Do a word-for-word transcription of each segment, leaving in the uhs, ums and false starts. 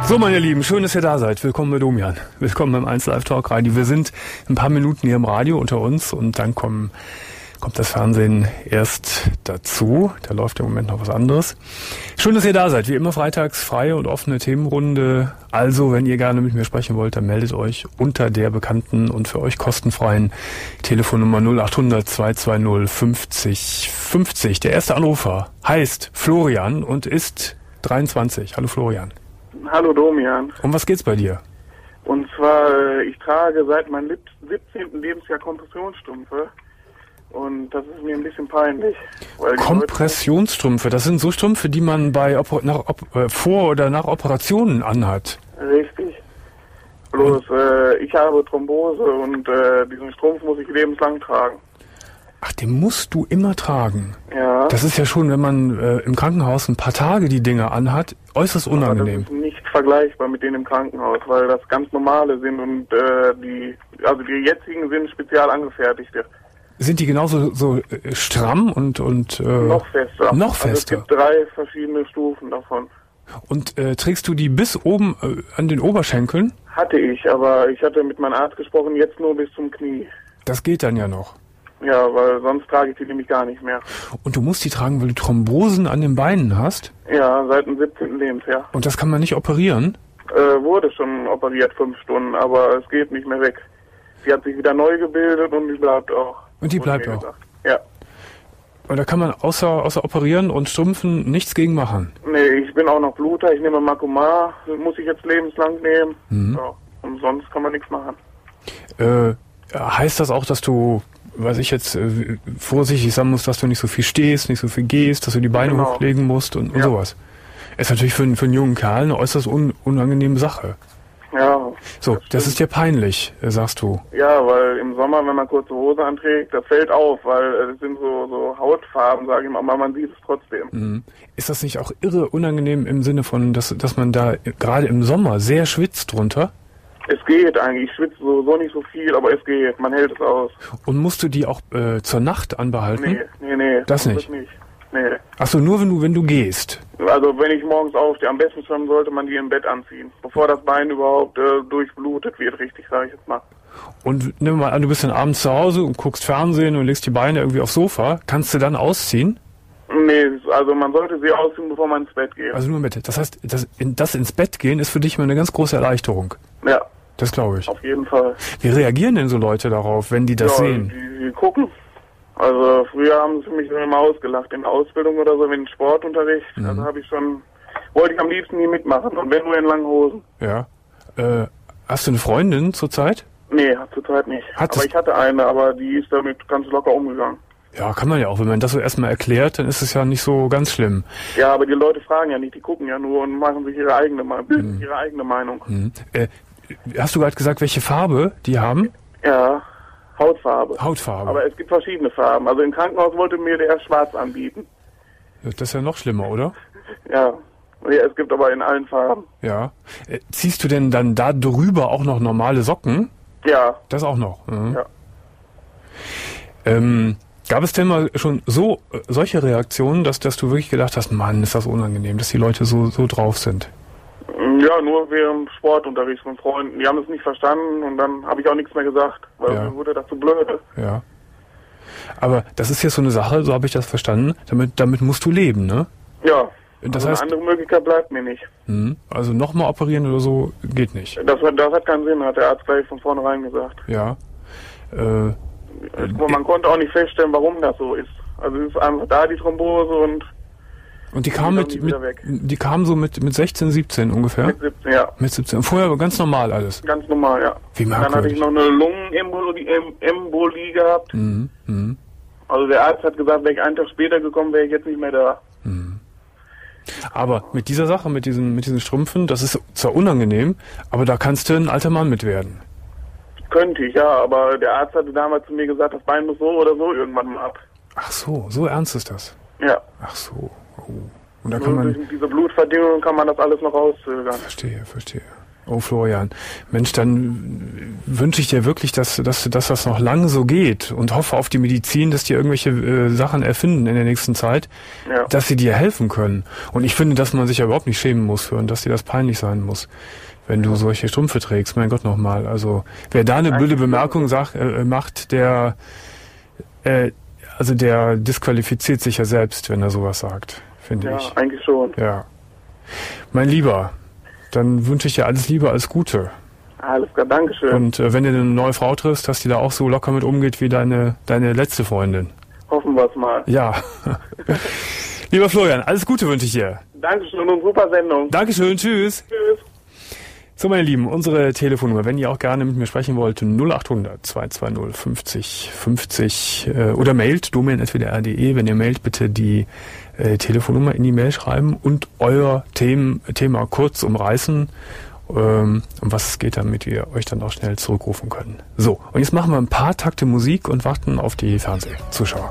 So, meine Lieben, schön, dass ihr da seid. Willkommen bei Domian. Willkommen beim eins Live Talk Radio. Wir sind ein paar Minuten hier im Radio unter uns und dann kommen, kommt das Fernsehen erst dazu. Da läuft im Moment noch was anderes. Schön, dass ihr da seid. Wie immer freitags freie und offene Themenrunde. Also, wenn ihr gerne mit mir sprechen wollt, dann meldet euch unter der bekannten und für euch kostenfreien Telefonnummer null acht hundert zwei zwei null fünfzig fünfzig. Der erste Anrufer heißt Florian und ist dreiundzwanzig. Hallo Florian. Hallo Domian. Um was geht's bei dir? Und zwar, ich trage seit meinem siebzehnten Lebensjahr Kompressionsstrümpfe und das ist mir ein bisschen peinlich. Weil Kompressionsstrümpfe, das sind so Strümpfe, die man bei Oper- nach, op- äh, vor oder nach Operationen anhat. Richtig. Bloß äh, ich habe Thrombose und äh, diesen Strumpf muss ich lebenslang tragen. Ach, den musst du immer tragen. Ja. Das ist ja schon, wenn man äh, im Krankenhaus ein paar Tage die Dinger anhat, äußerst unangenehm. Aber das ist nicht vergleichbar mit denen im Krankenhaus, weil das ganz normale sind und äh, die, also die jetzigen sind spezial angefertigte. Sind die genauso so äh, stramm und und äh, noch fester? Noch fester. Also es gibt drei verschiedene Stufen davon. Und äh, trägst du die bis oben äh, an den Oberschenkeln? Hatte ich, aber ich hatte mit meinem Arzt gesprochen, jetzt nur bis zum Knie. Das geht dann ja noch. Ja, weil sonst trage ich die nämlich gar nicht mehr. Und du musst die tragen, weil du Thrombosen an den Beinen hast? Ja, seit dem siebzehnten Lebensjahr. Und das kann man nicht operieren? Äh, wurde schon operiert, fünf Stunden, aber es geht nicht mehr weg. Sie hat sich wieder neu gebildet und die bleibt auch. Und die bleibt auch? Gesagt. Ja. Und da kann man außer, außer operieren und Strümpfen nichts gegen machen? Nee, ich bin auch noch Bluter, ich nehme Makomar, muss ich jetzt lebenslang nehmen. Mhm. Ja, und sonst kann man nichts machen. Äh, heißt das auch, dass du... weiß ich jetzt äh, vorsichtig sagen muss, dass du nicht so viel stehst, nicht so viel gehst, dass du die Beine genau. hochlegen musst und, und ja. sowas. Ist natürlich für, für einen jungen Kerl eine äußerst un, unangenehme Sache. Ja. So, das, das ist dir peinlich, sagst du. Ja, weil im Sommer, wenn man kurze Hose anträgt, das fällt auf, weil es sind so, so Hautfarben, sage ich mal, aber man sieht es trotzdem. Mhm. Ist das nicht auch irre unangenehm im Sinne von, dass, dass man da gerade im Sommer sehr schwitzt drunter? Es geht eigentlich, ich schwitze so, so nicht so viel, aber es geht, man hält es aus. Und musst du die auch äh, zur Nacht anbehalten? Nee, nee, nee. Das nicht? nicht. Nee. Achso, nur wenn du, wenn du gehst? Also wenn ich morgens aufstehe, am besten schon sollte man die im Bett anziehen, bevor das Bein überhaupt äh, durchblutet wird, richtig, sage ich jetzt mal. Und nimm mal an, du bist dann abends zu Hause und guckst Fernsehen und legst die Beine irgendwie aufs Sofa, kannst du dann ausziehen? Nee, also man sollte sie ausziehen, bevor man ins Bett geht. Also nur im Bett. Das heißt, das, in, das ins Bett gehen ist für dich mal eine ganz große Erleichterung. Ja. Das glaube ich. Auf jeden Fall. Wie reagieren denn so Leute darauf, wenn die das ja, sehen? Die, die gucken. Also früher haben sie mich immer ausgelacht, in der Ausbildung oder so, in Sportunterricht. Mhm. Also habe ich schon, wollte ich am liebsten nie mitmachen und wenn nur in langen Hosen. Ja. Äh, hast du eine Freundin zurzeit? Nee, zurzeit nicht. Hat aber ich hatte eine, aber die ist damit ganz locker umgegangen. Ja, kann man ja auch. Wenn man das so erstmal erklärt, dann ist es ja nicht so ganz schlimm. Ja, aber die Leute fragen ja nicht, die gucken ja nur und machen sich ihre eigene, bilden mhm. ihre eigene Meinung. Mhm. Äh, Hast du gerade gesagt, welche Farbe die haben? Ja, Hautfarbe. Hautfarbe. Aber es gibt verschiedene Farben. Also im Krankenhaus wollte mir der schwarz anbieten. Das ist ja noch schlimmer, oder? Ja. Ja, es gibt aber in allen Farben. Ja. Äh, ziehst du denn dann da drüber auch noch normale Socken? Ja. Das auch noch? Mhm. Ja. Ähm, gab es denn mal schon so äh, solche Reaktionen, dass, dass du wirklich gedacht hast, Mann, ist das unangenehm, dass die Leute so, so drauf sind? Ja, nur während Sportunterricht von Freunden. Die haben es nicht verstanden und dann habe ich auch nichts mehr gesagt, weil ja. mir wurde das zu blöde. Ja. Aber das ist jetzt so eine Sache, so habe ich das verstanden, damit, damit musst du leben, ne? Ja. Das also heißt, eine andere Möglichkeit bleibt mir nicht. Mh, also nochmal operieren oder so geht nicht. Das, das hat keinen Sinn, hat der Arzt gleich von vornherein gesagt. Ja. Äh, also man konnte auch nicht feststellen, warum das so ist. Also es ist einfach da die Thrombose und Und die kam mit, mit die kam so mit mit sechzehn, siebzehn ungefähr? Mit siebzehn, ja. Mit siebzehn. Vorher ganz normal alles? Ganz normal, ja. Wie merkwürdig. Dann hatte ich noch eine Lungenembolie Embolie gehabt. Mhm. Mhm. Also der Arzt hat gesagt, wäre ich einen Tag später gekommen, wäre ich jetzt nicht mehr da. Mhm. Aber mit dieser Sache, mit diesen mit diesen Strümpfen, das ist zwar unangenehm, aber da kannst du ein alter Mann mit werden. Könnte ich, ja, aber der Arzt hatte damals zu mir gesagt, das Bein muss so oder so irgendwann mal ab. Ach so, so ernst ist das? Ja. Ach so. Oh. Und da Nur kann man durch diese Blutverdüngung kann man das alles noch rauszögern. Verstehe, verstehe. Oh Florian, Mensch, dann wünsche ich dir wirklich, dass, dass, dass das noch lange so geht und hoffe auf die Medizin, dass die irgendwelche äh, Sachen erfinden in der nächsten Zeit, ja. dass sie dir helfen können. Und ich finde, dass man sich ja überhaupt nicht schämen muss für und dass dir das peinlich sein muss, wenn du solche Strümpfe trägst. Mein Gott nochmal. Also wer da eine blöde Bemerkung sagt, äh, macht, der äh, also der disqualifiziert sich ja selbst, wenn er sowas sagt, finde ja, ich. Ja, eigentlich schon. Ja. Mein Lieber, dann wünsche ich dir alles Liebe, alles Gute. Alles klar, Dankeschön. Und äh, wenn du eine neue Frau triffst, dass die da auch so locker mit umgeht wie deine, deine letzte Freundin. Hoffen wir es mal. Ja. Lieber Florian, alles Gute wünsche ich dir. Dankeschön und super Sendung. Dankeschön, tschüss. Tschüss. So, meine Lieben, unsere Telefonnummer, wenn ihr auch gerne mit mir sprechen wollt, null acht hundert zwei zwei null fünfzig fünfzig äh, oder mailt, domain at w d r punkt d e. Wenn ihr mailt, bitte die äh, Telefonnummer in die Mail schreiben und euer Themen, Thema kurz umreißen, ähm, um was es geht, damit wir euch dann auch schnell zurückrufen können. So, und jetzt machen wir ein paar Takte Musik und warten auf die Fernsehzuschauer.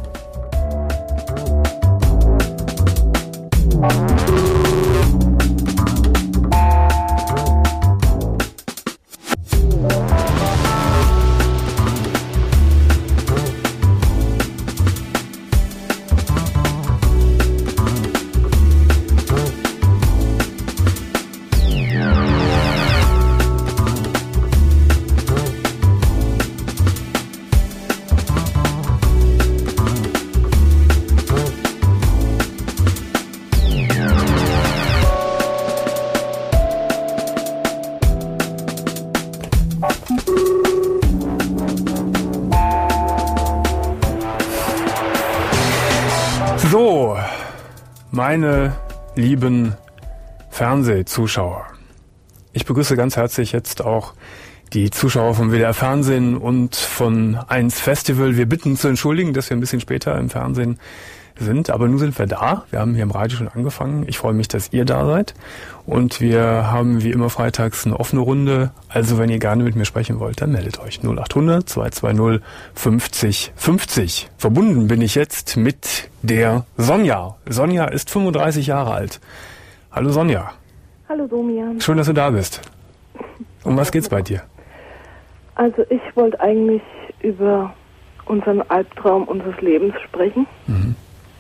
So, meine lieben Fernsehzuschauer, ich begrüße ganz herzlich jetzt auch die Zuschauer vom W D R Fernsehen und von eins Festival. Wir bitten zu entschuldigen, dass wir ein bisschen später im Fernsehen sind, aber nun sind wir da. Wir haben hier im Radio schon angefangen. Ich freue mich, dass ihr da seid. Und wir haben wie immer freitags eine offene Runde. Also wenn ihr gerne mit mir sprechen wollt, dann meldet euch null acht hundert zwei zwei null fünfzig fünfzig. Verbunden bin ich jetzt mit der Sonja. Sonja ist fünfunddreißig Jahre alt. Hallo Sonja. Hallo Domian. Schön, dass du da bist. Um was geht's bei dir? Also ich wollte eigentlich über unseren Albtraum unseres Lebens sprechen. Mhm.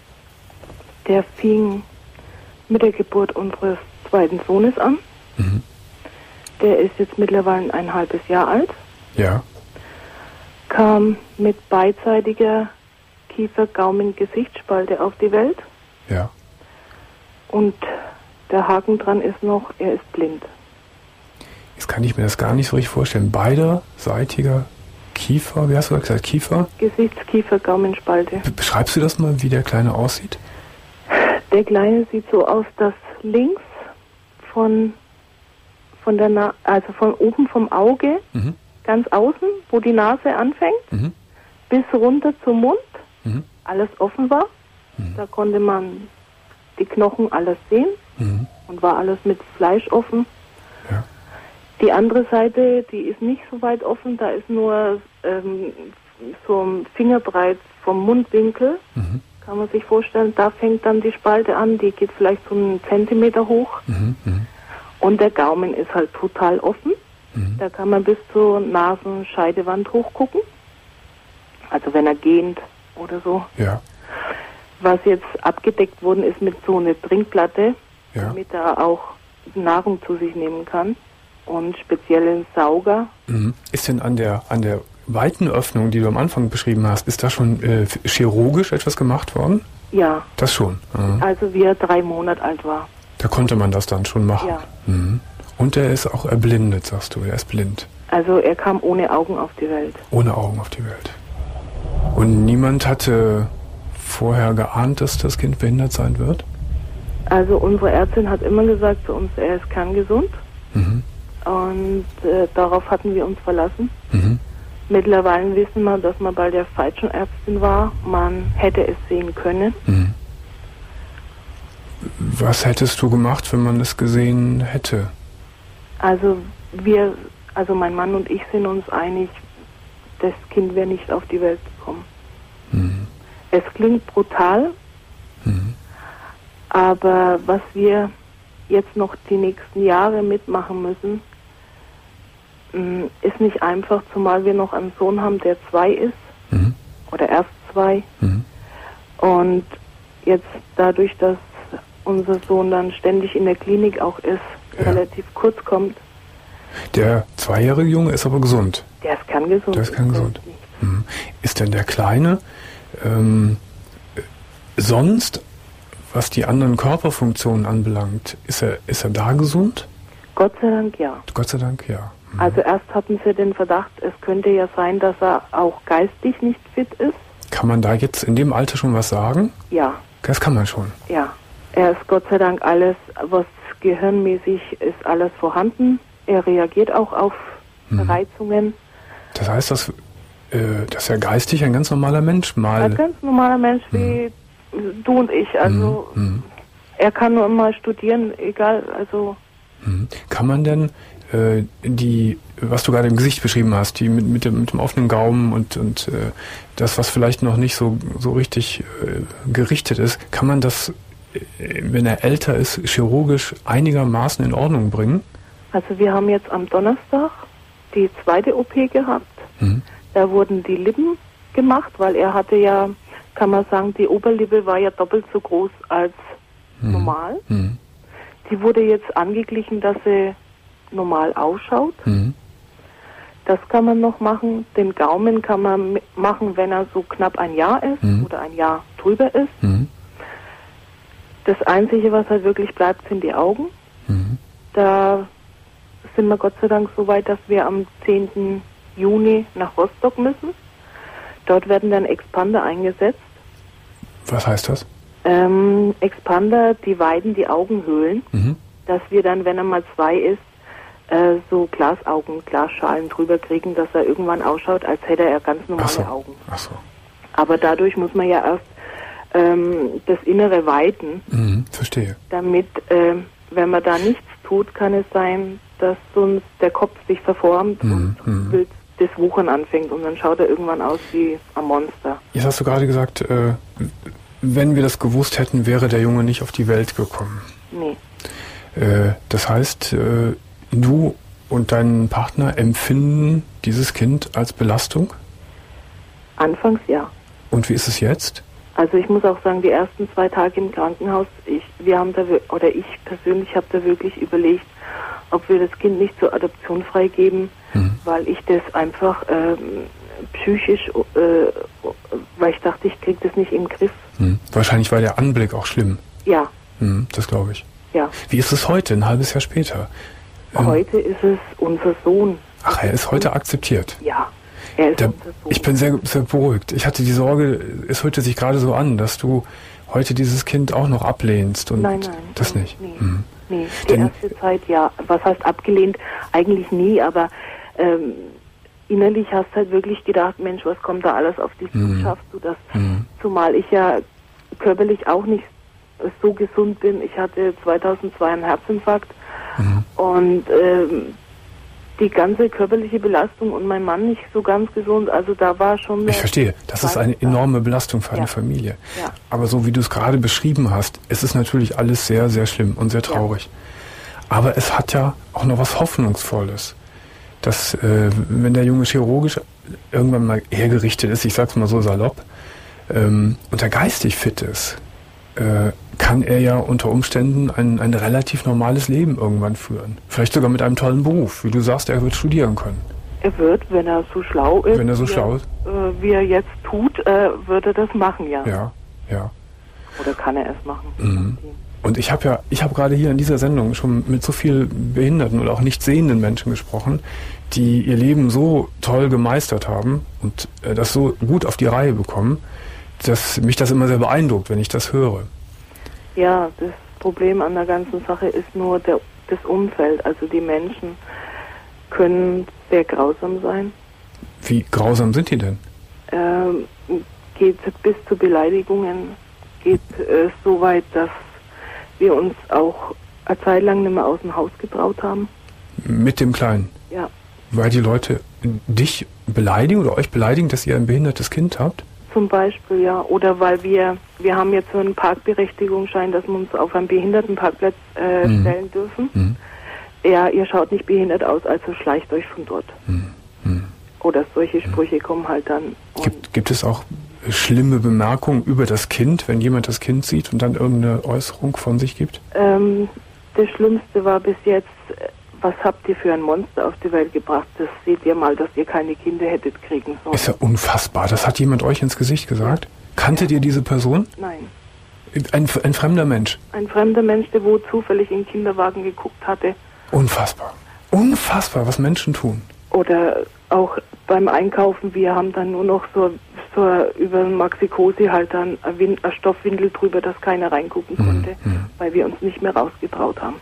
Der fing mit der Geburt unseres zweiten Sohnes an. Mhm. Der ist jetzt mittlerweile ein halbes Jahr alt. Ja. Kam mit beidseitiger Kiefer-Gaumen-Gesichtsspalte auf die Welt. Ja. Und der Haken dran ist noch, er ist blind. Jetzt kann ich mir das gar nicht so richtig vorstellen. Beiderseitiger Kiefer, wie hast du gesagt, Kiefer? Gesichtskiefer-Gaumenspalte. Beschreibst du das mal, wie der Kleine aussieht? Der Kleine sieht so aus, dass links von, von der Na- also von oben vom Auge, mhm. ganz außen, wo die Nase anfängt, mhm. bis runter zum Mund, mhm. alles offen war. Mhm. Da konnte man die Knochen alles sehen mhm. und war alles mit Fleisch offen. Ja. Die andere Seite, die ist nicht so weit offen, da ist nur ähm, so ein Fingerbreit vom Mundwinkel, mhm. kann man sich vorstellen, da fängt dann die Spalte an, die geht vielleicht so einen Zentimeter hoch mhm. Mhm. und der Gaumen ist halt total offen, mhm. da kann man bis zur Nasenscheidewand hochgucken, also wenn er gähnt oder so. Ja. Was jetzt abgedeckt worden ist mit so einer Trinkplatte, ja. damit er auch Nahrung zu sich nehmen kann. Und speziellen Sauger. Mhm. Ist denn an der an der weiten Öffnung, die du am Anfang beschrieben hast, ist da schon äh, chirurgisch etwas gemacht worden? Ja. Das schon? Mhm. Also wie er drei Monate alt war. Da konnte man das dann schon machen? Ja. Mhm. Und er ist auch erblindet, sagst du, er ist blind? Also er kam ohne Augen auf die Welt. Ohne Augen auf die Welt. Und niemand hatte vorher geahnt, dass das Kind behindert sein wird? Also unsere Ärztin hat immer gesagt zu uns, er ist kerngesund. Mhm. Und äh, darauf hatten wir uns verlassen. Mhm. Mittlerweile wissen wir, dass man bei der falschen Ärztin war. Man hätte es sehen können. Mhm. Was hättest du gemacht, wenn man es gesehen hätte? Also wir, also mein Mann und ich sind uns einig, das Kind wäre nicht auf die Welt gekommen. Mhm. Es klingt brutal, mhm. aber was wir jetzt noch die nächsten Jahre mitmachen müssen, ist nicht einfach, zumal wir noch einen Sohn haben, der zwei ist, mhm. oder erst zwei. Mhm. Und jetzt dadurch, dass unser Sohn dann ständig in der Klinik auch ist, ja. relativ kurz kommt. Der zweijährige Junge ist aber gesund. Der ist kerngesund. Der ist kerngesund. Mhm. Ist denn der Kleine ähm, sonst, was die anderen Körperfunktionen anbelangt, ist er, ist er da gesund? Gott sei Dank ja. Gott sei Dank ja. Mhm. Also erst hatten sie den Verdacht, es könnte ja sein, dass er auch geistig nicht fit ist. Kann man da jetzt in dem Alter schon was sagen? Ja. Das kann man schon. Ja. Er ist Gott sei Dank alles, was gehirnmäßig ist, alles vorhanden. Er reagiert auch auf mhm. Reizungen. Das heißt, dass, äh, dass er geistig ein ganz normaler Mensch mal... Ein ganz normaler Mensch wie mhm. du und ich. Also mhm. er kann nur mal studieren, egal, also... Mhm. Kann man denn äh, die, was du gerade im Gesicht beschrieben hast, die mit, mit, dem, mit dem offenen Gaumen und, und äh, das, was vielleicht noch nicht so, so richtig äh, gerichtet ist, kann man das, äh, wenn er älter ist, chirurgisch einigermaßen in Ordnung bringen? Also wir haben jetzt am Donnerstag die zweite O P gehabt. Mhm. Da wurden die Lippen gemacht, weil er hatte ja, kann man sagen, die Oberlippe war ja doppelt so groß als mhm. normal. Mhm. Die wurde jetzt angeglichen, dass sie normal ausschaut. Mhm. Das kann man noch machen. Den Gaumen kann man machen, wenn er so knapp ein Jahr ist mhm. oder ein Jahr drüber ist. Mhm. Das Einzige, was halt wirklich bleibt, sind die Augen. Mhm. Da sind wir Gott sei Dank so weit, dass wir am zehnten Juni nach Rostock müssen. Dort werden dann Expander eingesetzt. Was heißt das? Ähm, Expander, die weiden die Augenhöhlen, mhm. dass wir dann, wenn er mal zwei ist, äh, so Glasaugen, Glasschalen drüber kriegen, dass er irgendwann ausschaut, als hätte er ganz normale Ach so. Augen. Ach so. Aber dadurch muss man ja erst ähm, das Innere weiten. Mhm, verstehe. Damit, äh, wenn man da nichts tut, kann es sein, dass sonst der Kopf sich verformt mhm, und wild das Wuchern anfängt und dann schaut er irgendwann aus wie ein Monster. Jetzt hast du gerade gesagt, äh, wenn wir das gewusst hätten, wäre der Junge nicht auf die Welt gekommen. Nee. Äh, das heißt, äh, du und dein Partner empfinden dieses Kind als Belastung? Anfangs ja. Und wie ist es jetzt? Also ich muss auch sagen, die ersten zwei Tage im Krankenhaus, ich, wir haben da, oder ich persönlich habe da wirklich überlegt, ob wir das Kind nicht zur Adoption freigeben, mhm. weil ich das einfach ähm, psychisch, äh, weil ich dachte, ich kriege das nicht im Griff. Mhm. Wahrscheinlich war der Anblick auch schlimm. Ja. Mhm, das glaube ich. Ja. Wie ist es heute, ein halbes Jahr später? Heute ähm, ist es unser Sohn. Ach, er ist heute akzeptiert? Ja. Er ist der, unser Sohn. Ich bin sehr, sehr beruhigt. Ich hatte die Sorge, es hörte sich gerade so an, dass du heute dieses Kind auch noch ablehnst. Und nein, nein. Das nein, nicht? Nee, mhm. nee. Die Denn, erste Zeit, ja. Was heißt abgelehnt? Eigentlich nie, aber ähm, innerlich hast du halt wirklich gedacht, Mensch, was kommt da alles auf dich zu? Mhm. Schaffst du das? Mhm. Zumal ich ja körperlich auch nicht so gesund bin. Ich hatte zweitausendzwei einen Herzinfarkt mhm. und ähm, die ganze körperliche Belastung und mein Mann nicht so ganz gesund, also da war schon... Ich verstehe, das ist eine enorme Belastung für eine ja. Familie. Ja. Aber so wie du es gerade beschrieben hast, es ist natürlich alles sehr, sehr schlimm und sehr traurig. Ja. Aber es hat ja auch noch was Hoffnungsvolles, dass äh, wenn der Junge chirurgisch irgendwann mal hergerichtet ist, ich sag's mal so salopp, ähm, und er geistig fit ist, äh, kann er ja unter Umständen ein, ein relativ normales Leben irgendwann führen. Vielleicht sogar mit einem tollen Beruf. Wie du sagst, er wird studieren können. Er wird, wenn er so schlau ist, wenn er so wie, schlau ist. Äh, wie er jetzt tut, äh, würde er das machen, ja. Ja, ja. Oder kann er es machen. Mhm. Und ich habe ja, ich habe gerade hier in dieser Sendung schon mit so vielen behinderten oder auch nicht sehenden Menschen gesprochen, die ihr Leben so toll gemeistert haben und äh, das so gut auf die Reihe bekommen, dass mich das immer sehr beeindruckt, wenn ich das höre. Ja, das Problem an der ganzen Sache ist nur der, das Umfeld. Also die Menschen können sehr grausam sein. Wie grausam sind die denn? Ähm, geht bis zu Beleidigungen, geht äh, so weit, dass wir uns auch eine Zeit lang nicht mehr aus dem Haus getraut haben. Mit dem Kleinen? Ja. Weil die Leute dich beleidigen oder euch beleidigen, dass ihr ein behindertes Kind habt? Zum Beispiel, ja. Oder weil wir, wir haben jetzt so einen Parkberechtigungsschein, dass wir uns auf einen Behindertenparkplatz äh, mhm. stellen dürfen. Mhm. Ja, ihr schaut nicht behindert aus, also schleicht euch von dort. Mhm. Oder solche Sprüche mhm. kommen halt dann. Gibt, gibt es auch schlimme Bemerkungen über das Kind, wenn jemand das Kind sieht und dann irgendeine Äußerung von sich gibt? Ähm, das Schlimmste war bis jetzt, was habt ihr für ein Monster auf die Welt gebracht? Das seht ihr mal, dass ihr keine Kinder hättet kriegen sollen. Ist ja unfassbar. Das hat jemand euch ins Gesicht gesagt? Kanntet ihr diese Person? Nein. Ein, ein fremder Mensch? Ein fremder Mensch, der wo zufällig in den Kinderwagen geguckt hatte. Unfassbar. Unfassbar, was Menschen tun. Oder auch beim Einkaufen, wir haben dann nur noch so, so über Maxi-Cosi halt dann eine Stoffwindel drüber, dass keiner reingucken konnte, mhm. weil wir uns nicht mehr rausgetraut haben.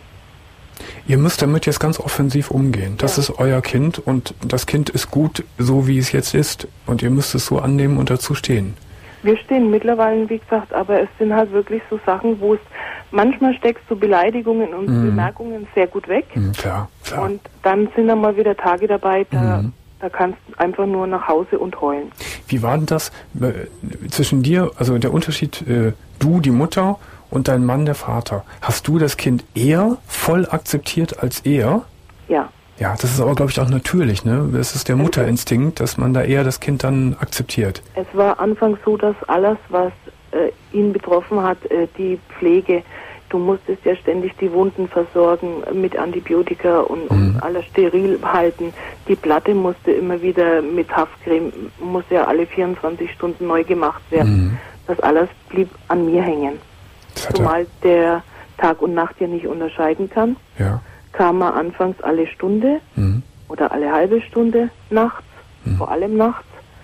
Ihr müsst damit jetzt ganz offensiv umgehen. Das ja. ist euer Kind und das Kind ist gut, so wie es jetzt ist. Und ihr müsst es so annehmen und dazu stehen. Wir stehen mittlerweile, wie gesagt, aber es sind halt wirklich so Sachen, wo es manchmal steckst du Beleidigungen und mm. Bemerkungen sehr gut weg. Mm, klar, klar. Und dann sind dann mal wieder Tage dabei, da, mm. da kannst du einfach nur nach Hause und heulen. Wie war denn das äh, zwischen dir, also der Unterschied, äh, du, die Mutter und dein Mann, der Vater? Hast du das Kind eher voll akzeptiert als er? Ja. Ja, das ist aber, glaube ich, auch natürlich, ne? Das ist der Mutterinstinkt, dass man da eher das Kind dann akzeptiert. Es war anfangs so, dass alles, was äh, ihn betroffen hat, äh, die Pflege, du musstest ja ständig die Wunden versorgen mit Antibiotika und, mhm. und alles steril halten. Die Platte musste immer wieder mit Haftcreme, musste ja alle vierundzwanzig Stunden neu gemacht werden. Mhm. Das alles blieb an mir hängen. Zumal der Tag und Nacht ja nicht unterscheiden kann. Ja. Kam er anfangs alle Stunde mhm. oder alle halbe Stunde nachts, mhm. vor allem nachts.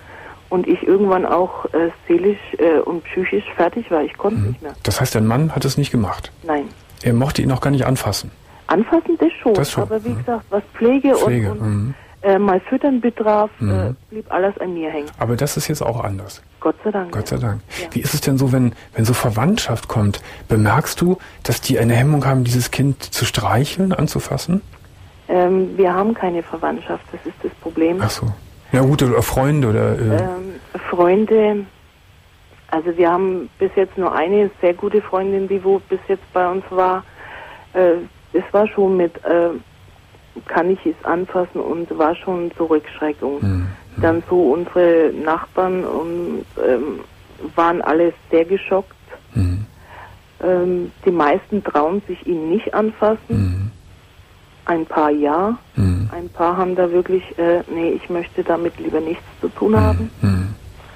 Und ich irgendwann auch äh, seelisch äh, und psychisch fertig war. Ich konnte mhm. nicht mehr. Das heißt, dein Mann hat es nicht gemacht? Nein. Er mochte ihn auch gar nicht anfassen? Anfassen, das schon. Das schon. Aber wie mhm. gesagt, was Pflege, Pflege. und, und mhm. äh, mal Füttern betraf, mhm. äh, blieb alles an mir hängen. Aber das ist jetzt auch anders? Gott sei Dank. Gott sei Dank. Ja. Wie ist es denn so, wenn, wenn so Verwandtschaft kommt? Bemerkst du, dass die eine Hemmung haben, dieses Kind zu streicheln, anzufassen? Ähm, wir haben keine Verwandtschaft, das ist das Problem. Ach so. Ja gut, oder Freunde oder... Äh ähm, Freunde, also wir haben bis jetzt nur eine sehr gute Freundin, die wo bis jetzt bei uns war. Äh, es war schon mit, äh, kann ich es anfassen und war schon Zurückschreckung. Mhm. Dann so unsere Nachbarn und ähm, waren alle sehr geschockt. Mhm. Ähm, die meisten trauen sich ihn nicht anfassen. Mhm. Ein paar ja. Mhm. Ein paar haben da wirklich, äh, nee, ich möchte damit lieber nichts zu tun mhm. haben. Mhm.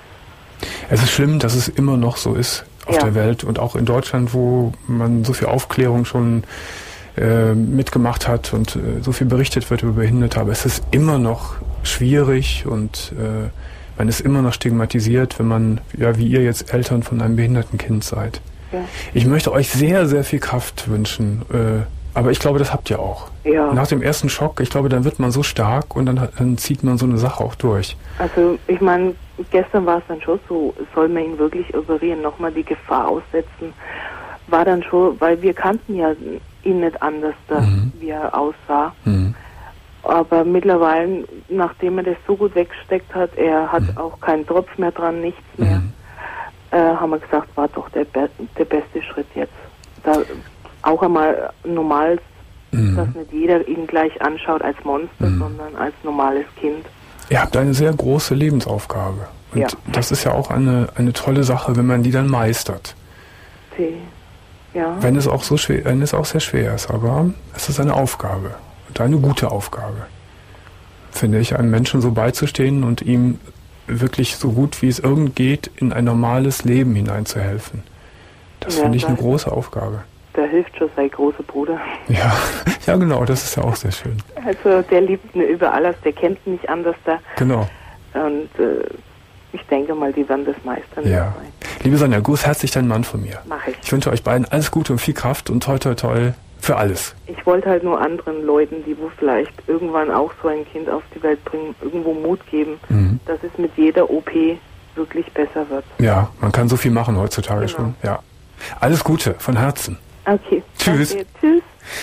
Es ist schlimm, dass es immer noch so ist auf ja. der Welt und auch in Deutschland, wo man so viel Aufklärung schon äh, mitgemacht hat und äh, so viel berichtet wird über Behinderte. Aber es ist immer noch schwierig und äh, man ist immer noch stigmatisiert, wenn man, ja, wie ihr jetzt Eltern von einem behinderten Kind seid. Ja. Ich möchte euch sehr, sehr viel Kraft wünschen, äh, aber ich glaube, das habt ihr auch. Ja. Nach dem ersten Schock, ich glaube, dann wird man so stark und dann, dann zieht man so eine Sache auch durch. Also ich meine, gestern war es dann schon so, soll man ihn wirklich operieren, nochmal die Gefahr aussetzen, war dann schon, weil wir kannten ja ihn nicht anders, dass, mhm. wie er aussah. Mhm. Aber mittlerweile, nachdem er das so gut weggesteckt hat, er hat mhm. auch keinen Tropf mehr dran, nichts mehr, mhm. äh, haben wir gesagt, war doch der, be der beste Schritt jetzt. Da auch einmal normal, mhm. dass nicht jeder ihn gleich anschaut als Monster, mhm. sondern als normales Kind. Ihr habt eine sehr große Lebensaufgabe. Und ja. das ist ja auch eine, eine tolle Sache, wenn man die dann meistert. Die, ja. Wenn es auch so schwer, wenn es auch sehr schwer ist, aber es ist eine Aufgabe. Und eine gute Aufgabe. Finde ich, einem Menschen so beizustehen und ihm wirklich so gut wie es irgend geht, in ein normales Leben hineinzuhelfen. Das ja, finde ich eine große Aufgabe. Da hilft schon sein großer Bruder. Ja, ja genau, das ist ja auch sehr schön. Also der liebt ihn über alles, der kennt ihn nicht anders da. Genau. Und äh, ich denke mal, die werden das meistern. Ja. Sein. Liebe Sonja, grüß herzlich deinen Mann von mir. Mach ich. Ich wünsche euch beiden alles Gute und viel Kraft und toi toi toi für alles. Ich wollte halt nur anderen Leuten, die wo vielleicht irgendwann auch so ein Kind auf die Welt bringen, irgendwo Mut geben, mhm. dass es mit jeder O P wirklich besser wird. Ja, man kann so viel machen heutzutage genau. schon. Ja. Alles Gute, von Herzen. Okay. Tschüss. Okay. Tschüss.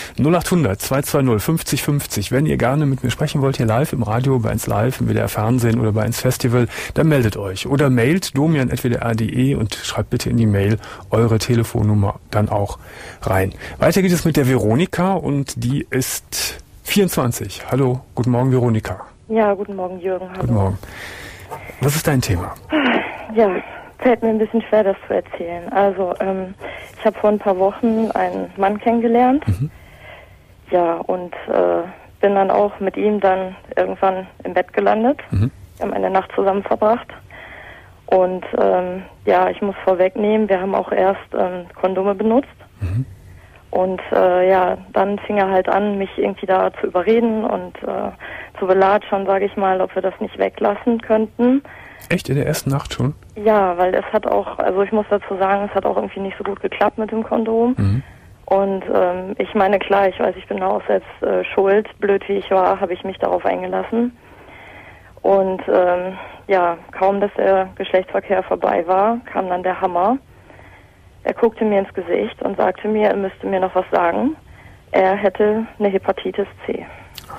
null acht hundert zwei zwei null fünfzig fünfzig. Wenn ihr gerne mit mir sprechen wollt, hier live im Radio, bei eins Live, im W D R Fernsehen oder bei eins Festival, dann meldet euch. Oder mailt domian at w d r punkt d e und schreibt bitte in die Mail eure Telefonnummer dann auch rein. Weiter geht es mit der Veronika und die ist vierundzwanzig. Hallo, guten Morgen Veronika. Ja, guten Morgen Jürgen. Hallo. Guten Morgen. Was ist dein Thema? Ja, fällt mir ein bisschen schwer, das zu erzählen. Also, ähm, ich habe vor ein paar Wochen einen Mann kennengelernt. Mhm. Ja, und äh, bin dann auch mit ihm dann irgendwann im Bett gelandet. Mhm. Wir haben eine Nacht zusammen verbracht. Und ähm, ja, ich muss vorwegnehmen, wir haben auch erst ähm, Kondome benutzt. Mhm. Und äh, ja, dann fing er halt an, mich irgendwie da zu überreden und äh, zu belatschern, sage ich mal, ob wir das nicht weglassen könnten. Echt? In der ersten Nacht schon? Ja, weil es hat auch, also ich muss dazu sagen, es hat auch irgendwie nicht so gut geklappt mit dem Kondom. Mhm. Und ähm, ich meine, klar, ich weiß, ich bin da auch selbst äh, schuld. Blöd wie ich war, habe ich mich darauf eingelassen. Und ähm, ja, kaum, dass der Geschlechtsverkehr vorbei war, kam dann der Hammer. Er guckte mir ins Gesicht und sagte mir, er müsste mir noch was sagen. Er hätte eine Hepatitis C.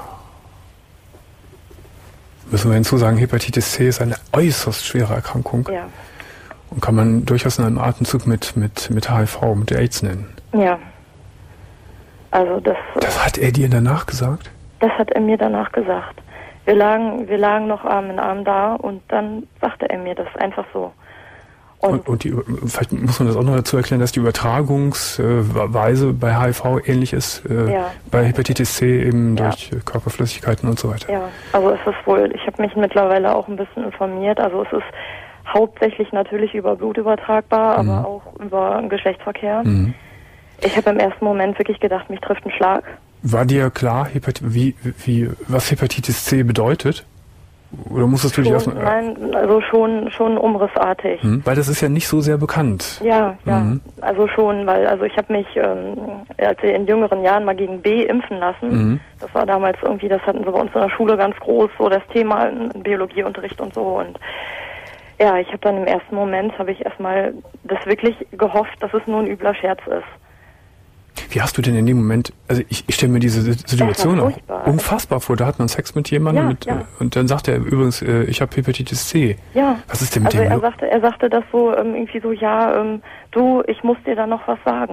Müssen wir hinzusagen, Hepatitis C ist eine äußerst schwere Erkrankung. Ja. Und kann man durchaus in einem Atemzug mit, mit, mit H I V, mit der AIDS nennen. Ja. Also das... Das hat er dir danach gesagt? Das hat er mir danach gesagt. Wir lagen, wir lagen noch Arm in Arm da und dann sagte er mir das einfach so. Und, und, und die, vielleicht muss man das auch noch dazu erklären, dass die Übertragungsweise bei H I V ähnlich ist, äh, ja. bei Hepatitis C eben ja. durch Körperflüssigkeiten und so weiter. Ja, also es ist wohl, ich habe mich mittlerweile auch ein bisschen informiert, also es ist hauptsächlich natürlich über Blut übertragbar, mhm. aber auch über Geschlechtsverkehr. Mhm. Ich habe im ersten Moment wirklich gedacht, mich trifft ein Schlag. War dir klar, Hepat- wie, wie, was Hepatitis C bedeutet? Oder musstest du dich erstmal... Nein, also schon, schon umrissartig. Hm, weil das ist ja nicht so sehr bekannt. Ja, ja, mhm. also schon, weil also ich habe mich ähm, als in jüngeren Jahren mal gegen B impfen lassen. Mhm. Das war damals irgendwie, das hatten sie bei uns in der Schule ganz groß, so das Thema in Biologieunterricht und so. Und ja, ich habe dann im ersten Moment, habe ich erstmal das wirklich gehofft, dass es nur ein übler Scherz ist. Wie hast du denn in dem Moment, also ich, ich stelle mir diese Situation auch unfassbar vor, da hat man Sex mit jemandem ja, mit, ja. und dann sagt er übrigens, äh, ich habe Hepatitis C. Ja. Was ist denn mit also dem? Er sagte, er sagte das so ähm, irgendwie so, ja, ähm, du, ich muss dir da noch was sagen.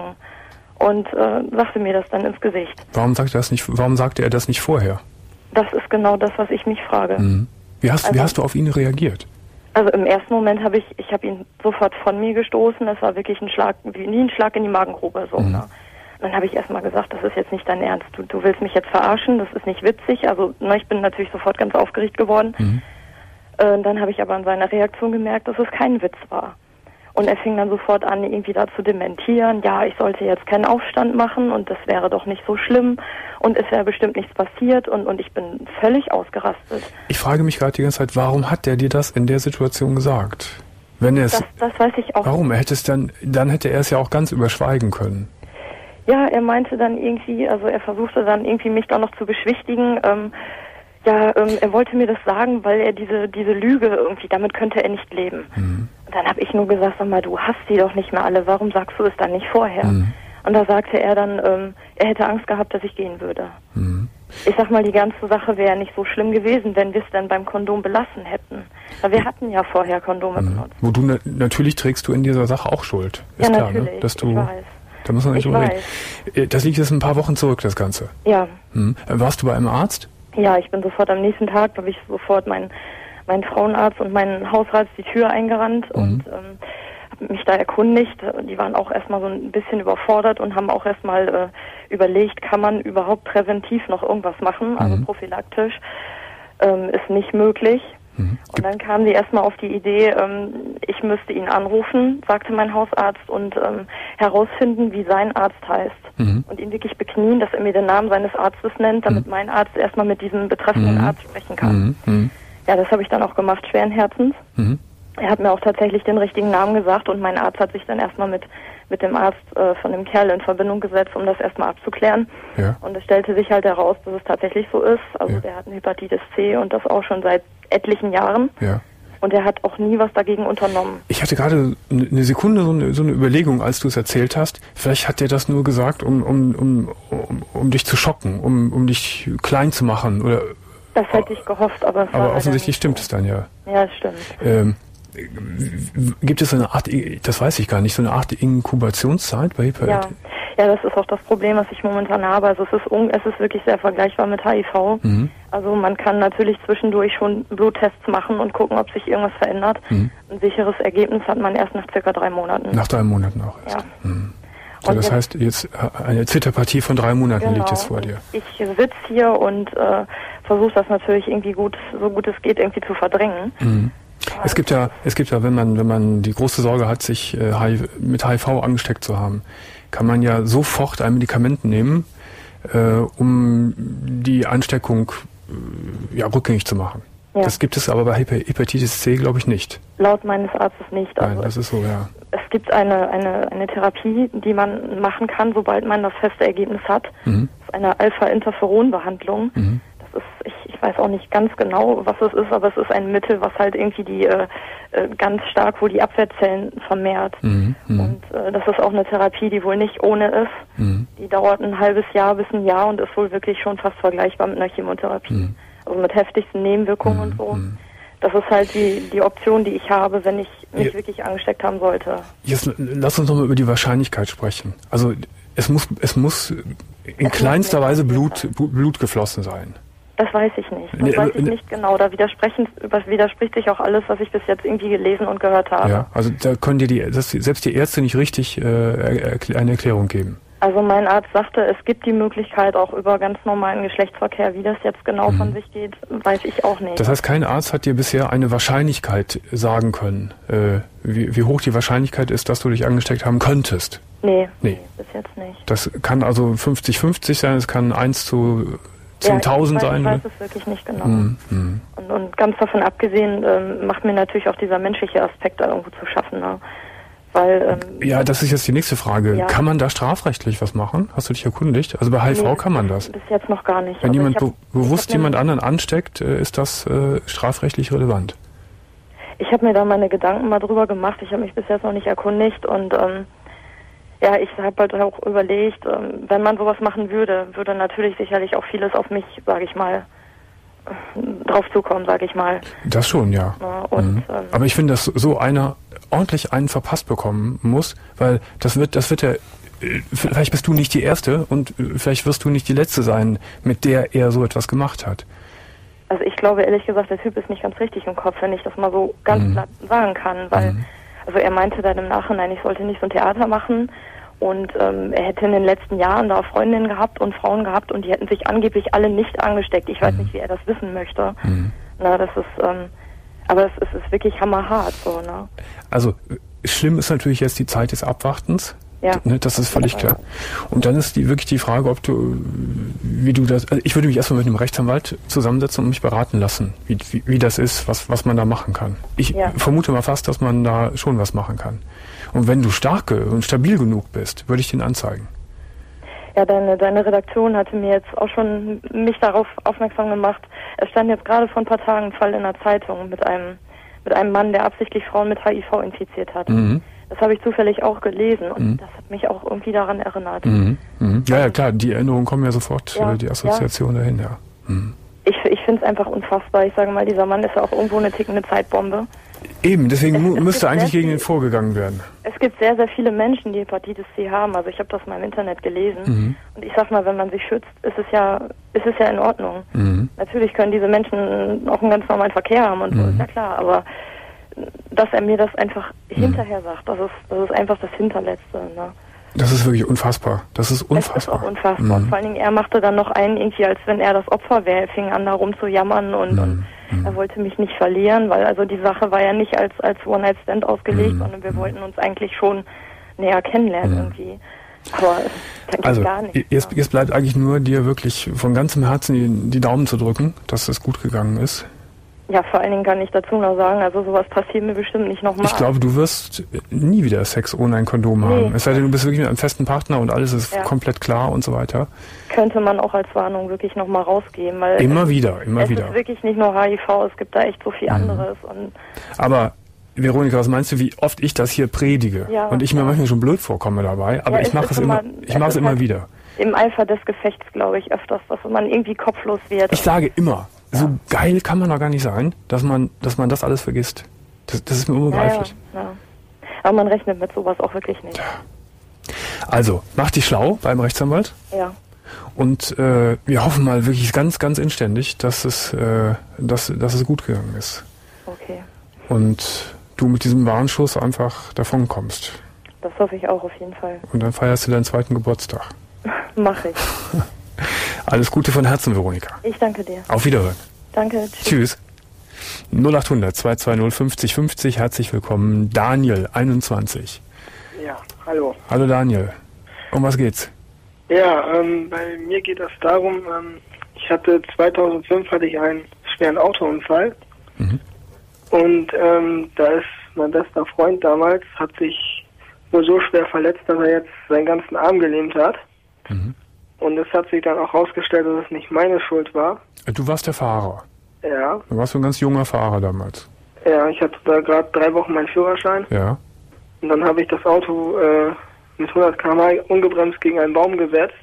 Und äh, sagte mir das dann ins Gesicht. Warum sagt er das nicht, warum sagte er das nicht vorher? Das ist genau das, was ich mich frage. Mhm. Wie hast, also, wie hast du auf ihn reagiert? Also im ersten Moment habe ich, ich habe ihn sofort von mir gestoßen, es war wirklich ein Schlag, wie nie ein Schlag in die Magengrube, so, mhm. ne? Dann habe ich erstmal gesagt, das ist jetzt nicht dein Ernst. Du, du willst mich jetzt verarschen, das ist nicht witzig. Also ne, ich bin natürlich sofort ganz aufgeregt geworden. Mhm. Äh, dann habe ich aber an seiner Reaktion gemerkt, dass es kein Witz war. Und er fing dann sofort an, irgendwie da zu dementieren. Ja, ich sollte jetzt keinen Aufstand machen und das wäre doch nicht so schlimm. Und es wäre bestimmt nichts passiert. Und, und ich bin völlig ausgerastet. Ich frage mich gerade die ganze Zeit, warum hat der dir das in der Situation gesagt? Wenn er es, das, das weiß ich auch. Warum? Er hätte es dann, dann hätte er es ja auch ganz überschweigen können. Ja, er meinte dann irgendwie, also er versuchte dann irgendwie mich da noch zu beschwichtigen. Ähm, ja, ähm, er wollte mir das sagen, weil er diese diese Lüge irgendwie, damit könnte er nicht leben. Mhm. Und dann habe ich nur gesagt, sag mal, du hast sie doch nicht mehr alle, warum sagst du es dann nicht vorher? Mhm. Und da sagte er dann, ähm, er hätte Angst gehabt, dass ich gehen würde. Mhm. Ich sag mal, die ganze Sache wäre nicht so schlimm gewesen, wenn wir es dann beim Kondom belassen hätten. Weil wir hatten ja vorher Kondome mhm. benutzt. Wo du na- natürlich trägst du in dieser Sache auch Schuld. Ist ja, klar, natürlich, ne? Dass du ich weiß. Da muss man nicht drüber reden. Das liegt jetzt ein paar Wochen zurück, das Ganze. Ja. Hm. Warst du bei einem Arzt? Ja, ich bin sofort am nächsten Tag, habe ich sofort meinen mein Frauenarzt und meinen Hausarzt die Tür eingerannt mhm. und ähm, habe mich da erkundigt. Die waren auch erstmal so ein bisschen überfordert und haben auch erstmal äh, überlegt, kann man überhaupt präventiv noch irgendwas machen, also mhm. prophylaktisch. Ähm, ist nicht möglich. Mhm. Und dann kamen sie erstmal auf die Idee, ähm, ich müsste ihn anrufen, sagte mein Hausarzt, und ähm, herausfinden, wie sein Arzt heißt. Mhm. Und ihn wirklich beknien, dass er mir den Namen seines Arztes nennt, damit mhm. mein Arzt erstmal mit diesem betreffenden mhm. Arzt sprechen kann. Mhm. Ja, das habe ich dann auch gemacht, schweren Herzens. Mhm. Er hat mir auch tatsächlich den richtigen Namen gesagt und mein Arzt hat sich dann erstmal mit mit dem Arzt äh, von dem Kerl in Verbindung gesetzt, um das erstmal abzuklären. Ja. Und es stellte sich halt heraus, dass es tatsächlich so ist. Also ja. der hat eine Hepatitis C und das auch schon seit etlichen Jahren. Ja. Und er hat auch nie was dagegen unternommen. Ich hatte gerade eine Sekunde so eine, so eine Überlegung, als du es erzählt hast. Vielleicht hat er das nur gesagt, um, um, um, um, um dich zu schocken, um, um dich klein zu machen, oder? Das hätte ich gehofft, aber es Aber war offensichtlich stimmt es dann, ja. Ja, es stimmt. Ähm, gibt es so eine Art, das weiß ich gar nicht, so eine Art Inkubationszeit bei Hepatitis? Ja. ja, das ist auch das Problem, was ich momentan habe. Also es ist, un- es ist wirklich sehr vergleichbar mit H I V. Mhm. Also man kann natürlich zwischendurch schon Bluttests machen und gucken, ob sich irgendwas verändert. Mhm. Ein sicheres Ergebnis hat man erst nach circa drei Monaten. Nach drei Monaten auch erst. Ja. Mhm. So, das jetzt, heißt, jetzt eine Zitterpartie von drei Monaten genau, liegt jetzt vor dir. Ich sitze hier und äh, versuche das natürlich irgendwie gut, so gut es geht, irgendwie zu verdrängen. Mhm. Es gibt ja, es gibt ja, wenn man, wenn man die große Sorge hat, sich äh, mit H I V angesteckt zu haben, kann man ja sofort ein Medikament nehmen, äh, um die Ansteckung äh, ja rückgängig zu machen. Ja. Das gibt es aber bei Hepatitis C, glaube ich, nicht. Laut meines Arztes nicht. Nein, also das ist so, ja. Es gibt eine, eine, eine Therapie, die man machen kann, sobald man das feste Ergebnis hat. Mhm. Das ist eine Alpha-Interferon-Behandlung. Mhm. Das ist, ich, ich weiß auch nicht ganz genau, was es ist, aber es ist ein Mittel, was halt irgendwie die äh, ganz stark wohl die Abwehrzellen vermehrt. Mhm. Mhm. Und äh, das ist auch eine Therapie, die wohl nicht ohne ist. Mhm. Die dauert ein halbes Jahr bis ein Jahr und ist wohl wirklich schon fast vergleichbar mit einer Chemotherapie. Mhm. Also mit heftigsten Nebenwirkungen mhm. und so. Das ist halt die, die Option, die ich habe, wenn ich mich ja. wirklich angesteckt haben sollte. Jetzt lass uns nochmal über die Wahrscheinlichkeit sprechen. Also es muss, es muss in es kleinster muss Weise Blut, Blut geflossen sein. Das weiß ich nicht. Das nee, weiß ich nicht genau. Da widersprechen, widerspricht sich auch alles, was ich bis jetzt irgendwie gelesen und gehört habe. Ja, also da können dir die, das, selbst die Ärzte nicht richtig äh, eine Erklärung geben. Also mein Arzt sagte, es gibt die Möglichkeit auch über ganz normalen Geschlechtsverkehr. Wie das jetzt genau mhm. von sich geht, weiß ich auch nicht. Das heißt, kein Arzt hat dir bisher eine Wahrscheinlichkeit sagen können, äh, wie, wie hoch die Wahrscheinlichkeit ist, dass du dich angesteckt haben könntest? Nee, nee, bis jetzt nicht. Das kann also fünfzig fünfzig sein, es kann eins zu zehntausend ja, sein. Ich weiß es wirklich nicht genau. Mhm. Und, und ganz davon abgesehen ähm, macht mir natürlich auch dieser menschliche Aspekt da irgendwo zu schaffen, ne? Weil, ähm, ja, das ist jetzt die nächste Frage. Ja. Kann man da strafrechtlich was machen? Hast du dich erkundigt? Also bei H I V nee, kann man das. Bis jetzt noch gar nicht. Wenn also jemand hab, be bewusst jemand anderen ansteckt, ist das äh, strafrechtlich relevant? Ich habe mir da meine Gedanken mal drüber gemacht. Ich habe mich bis jetzt noch nicht erkundigt und ähm, ja, ich habe halt auch überlegt, ähm, wenn man sowas machen würde, würde natürlich sicherlich auch vieles auf mich, sage ich mal, drauf zukommen, sage ich mal. Das schon, ja. ja und, mhm. ähm, Aber ich finde, dass so einer ordentlich einen verpasst bekommen muss, weil das wird, das wird ja, vielleicht bist du nicht die Erste und vielleicht wirst du nicht die Letzte sein, mit der er so etwas gemacht hat. Also ich glaube ehrlich gesagt, der Typ ist nicht ganz richtig im Kopf, wenn ich das mal so ganz mhm. platt sagen kann, weil, mhm. also er meinte dann im Nachhinein, ich sollte nicht so ein Theater machen. Und ähm, er hätte in den letzten Jahren da Freundinnen gehabt und Frauen gehabt und die hätten sich angeblich alle nicht angesteckt. Ich weiß mhm. nicht, wie er das wissen möchte. Mhm. Na, das ist, ähm, aber es, es ist wirklich hammerhart so, ne? Also schlimm ist natürlich jetzt die Zeit des Abwartens. Ja. Ne, das ist völlig klar. Und dann ist die wirklich die Frage, ob du, wie du das, also ich würde mich erstmal mit einem Rechtsanwalt zusammensetzen und mich beraten lassen, wie, wie, wie das ist, was, was man da machen kann. Ich ja. vermute mal fast, dass man da schon was machen kann. Und wenn du stark und stabil genug bist, würde ich den anzeigen. Ja, deine, deine Redaktion hatte mir jetzt auch schon mich darauf aufmerksam gemacht. Es stand jetzt gerade vor ein paar Tagen ein Fall in der Zeitung mit einem, mit einem Mann, der absichtlich Frauen mit H I V infiziert hat. Mhm. Das habe ich zufällig auch gelesen und mhm. das hat mich auch irgendwie daran erinnert. Mhm. Mhm. Ja, ja, klar, die Erinnerungen kommen ja sofort, ja, die Assoziation ja. dahin, ja. Mhm. Ich, ich finde es einfach unfassbar. Ich sage mal, dieser Mann ist ja auch irgendwo eine tickende Zeitbombe. Eben, deswegen es, es müsste eigentlich gegen ihn vorgegangen werden. Es gibt sehr, sehr viele Menschen, die Hepatitis C haben. Also ich habe das mal im Internet gelesen. Mhm. Und ich sag mal, wenn man sich schützt, ist es ja, ist es ja in Ordnung. Mhm. Natürlich können diese Menschen auch einen ganz normalen Verkehr haben und so, mhm. ist ja klar. Aber dass er mir das einfach mhm. hinterher sagt, das ist, das ist einfach das Hinterletzte, ne? Das ist wirklich unfassbar. Das ist unfassbar. Das ist auch unfassbar. Mhm. Vor allen Dingen, er machte dann noch einen irgendwie, als wenn er das Opfer wäre. Er fing an, da rumzujammern und, mhm. und mhm. er wollte mich nicht verlieren, weil also die Sache war ja nicht als, als One-Night-Stand ausgelegt, mhm. sondern wir wollten uns eigentlich schon näher kennenlernen mhm. irgendwie. Aber das geht also, gar nicht. Jetzt, jetzt bleibt eigentlich nur, dir wirklich von ganzem Herzen die, die Daumen zu drücken, dass es gut gegangen ist. Ja, vor allen Dingen kann ich dazu noch sagen, also sowas passiert mir bestimmt nicht nochmal. Ich glaube, du wirst nie wieder Sex ohne ein Kondom nee. haben. Es sei denn, du bist wirklich mit einem festen Partner und alles ist ja. komplett klar und so weiter. Könnte man auch als Warnung wirklich nochmal rausgeben. Weil immer es, wieder, immer es wieder. Es ist wirklich nicht nur H I V, es gibt da echt so viel mhm. anderes. Und aber Veronika, was meinst du, wie oft ich das hier predige? Ja, und ich mir ja. manchmal schon blöd vorkomme dabei, aber ja, ich mache es immer, ich mache es immer halt, wieder. im Eifer des Gefechts, glaube ich, öfters, dass man irgendwie kopflos wird. Ich sage immer, ja. so geil kann man doch gar nicht sein, dass man, dass man das alles vergisst. Das, das ist mir unbegreiflich. Ja, ja, ja. Aber man rechnet mit sowas auch wirklich nicht. Also, mach dich schlau beim Rechtsanwalt. Ja. Und äh, wir hoffen mal wirklich ganz, ganz inständig, dass es, äh, dass, dass es gut gegangen ist. Okay. Und du mit diesem Warnschuss einfach davon kommst. Das hoffe ich auch auf jeden Fall. Und dann feierst du deinen zweiten Geburtstag. Mach ich. Alles Gute von Herzen, Veronika. Ich danke dir. Auf Wiederhören. Danke. Tschüss. Tschüss. null acht hundert zwei zwei null fünfzig fünfzig. Herzlich willkommen. Daniel, einundzwanzig. Ja, hallo. Hallo Daniel. Um was geht's? Ja, ähm, bei mir geht es darum, ähm, ich hatte zweitausendfünf hatte ich einen schweren Autounfall. Mhm. Und ähm, da ist mein bester Freund damals, hat sich wohl so schwer verletzt, dass er jetzt seinen ganzen Arm gelähmt hat. Mhm. Und es hat sich dann auch herausgestellt, dass es nicht meine Schuld war. Du warst der Fahrer? Ja. Du warst ein ganz junger Fahrer damals? Ja, ich hatte da gerade drei Wochen meinen Führerschein. Ja. Und dann habe ich das Auto äh, mit hundert Kilometer pro Stunde ungebremst gegen einen Baum gesetzt.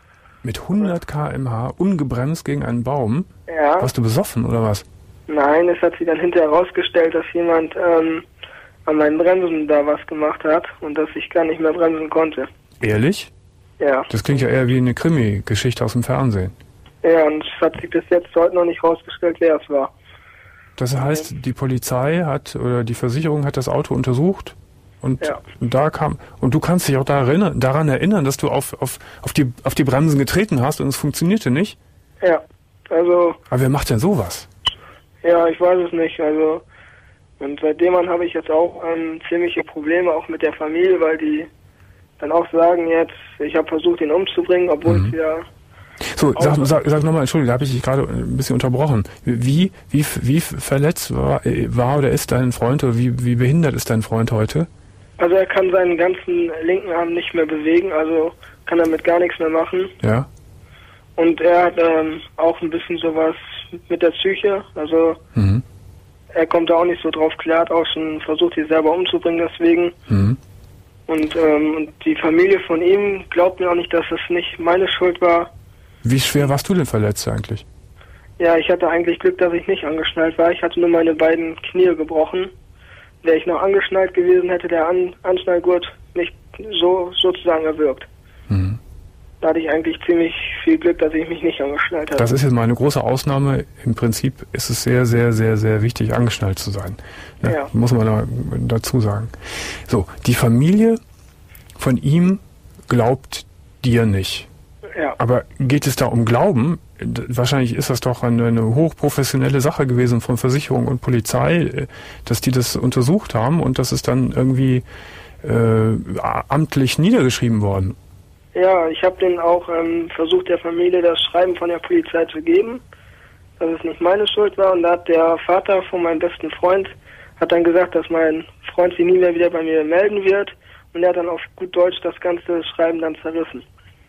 Mit hundert Kilometer pro Stunde ungebremst gegen einen Baum? Ja. Warst du besoffen oder was? Nein, es hat sich dann hinterher herausgestellt, dass jemand ähm, an meinen Bremsen da was gemacht hat und dass ich gar nicht mehr bremsen konnte. Ehrlich? Ja. Das klingt ja eher wie eine Krimi-Geschichte aus dem Fernsehen. Ja, und es hat sich bis jetzt heute noch nicht herausgestellt, wer es war. Das heißt, die Polizei hat oder die Versicherung hat das Auto untersucht und ja. da kam und du kannst dich auch daran erinnern, daran erinnern, dass du auf, auf, auf, die, auf die Bremsen getreten hast und es funktionierte nicht? Ja, also... Aber wer macht denn sowas? Ja, ich weiß es nicht, also... Und seitdem an habe ich jetzt auch ähm, ziemliche Probleme, auch mit der Familie, weil die dann auch sagen jetzt, ich habe versucht, ihn umzubringen, obwohl mhm. es ja... So, sag, sag, sag nochmal, Entschuldigung, da habe ich dich gerade ein bisschen unterbrochen. Wie, wie, wie verletzt war, war oder ist dein Freund oder wie, wie behindert ist dein Freund heute? Also er kann seinen ganzen linken Arm nicht mehr bewegen, also kann damit gar nichts mehr machen. Ja. Und er hat ähm, auch ein bisschen sowas mit der Psyche, also mhm. er kommt da auch nicht so drauf klar, hat auch schon versucht, sich selber umzubringen deswegen. Mhm. Und, ähm, und die Familie von ihm glaubt mir auch nicht, dass es nicht meine Schuld war. Wie schwer warst du denn verletzt eigentlich? Ja, ich hatte eigentlich Glück, dass ich nicht angeschnallt war. Ich hatte nur meine beiden Knie gebrochen. Wäre ich noch angeschnallt gewesen, hätte der An Anschnallgurt nicht so sozusagen erwürgt. Mhm. Da hatte ich eigentlich ziemlich viel Glück, dass ich mich nicht angeschnallt habe. Das ist jetzt mal eine große Ausnahme. Im Prinzip ist es sehr, sehr, sehr, sehr wichtig, angeschnallt zu sein. Ne? Ja. Muss man da, dazu sagen. So, die Familie von ihm glaubt dir nicht. Ja. Aber geht es da um Glauben? Wahrscheinlich ist das doch eine, eine hochprofessionelle Sache gewesen von Versicherung und Polizei, dass die das untersucht haben und das ist dann irgendwie äh, amtlich niedergeschrieben worden. Ja, ich habe denen auch ähm, versucht, der Familie das Schreiben von der Polizei zu geben, dass es nicht meine Schuld war. Und da hat der Vater von meinem besten Freund hat dann gesagt, dass mein Freund sich nie mehr wieder bei mir melden wird. Und er hat dann auf gut Deutsch das ganze Schreiben dann zerrissen.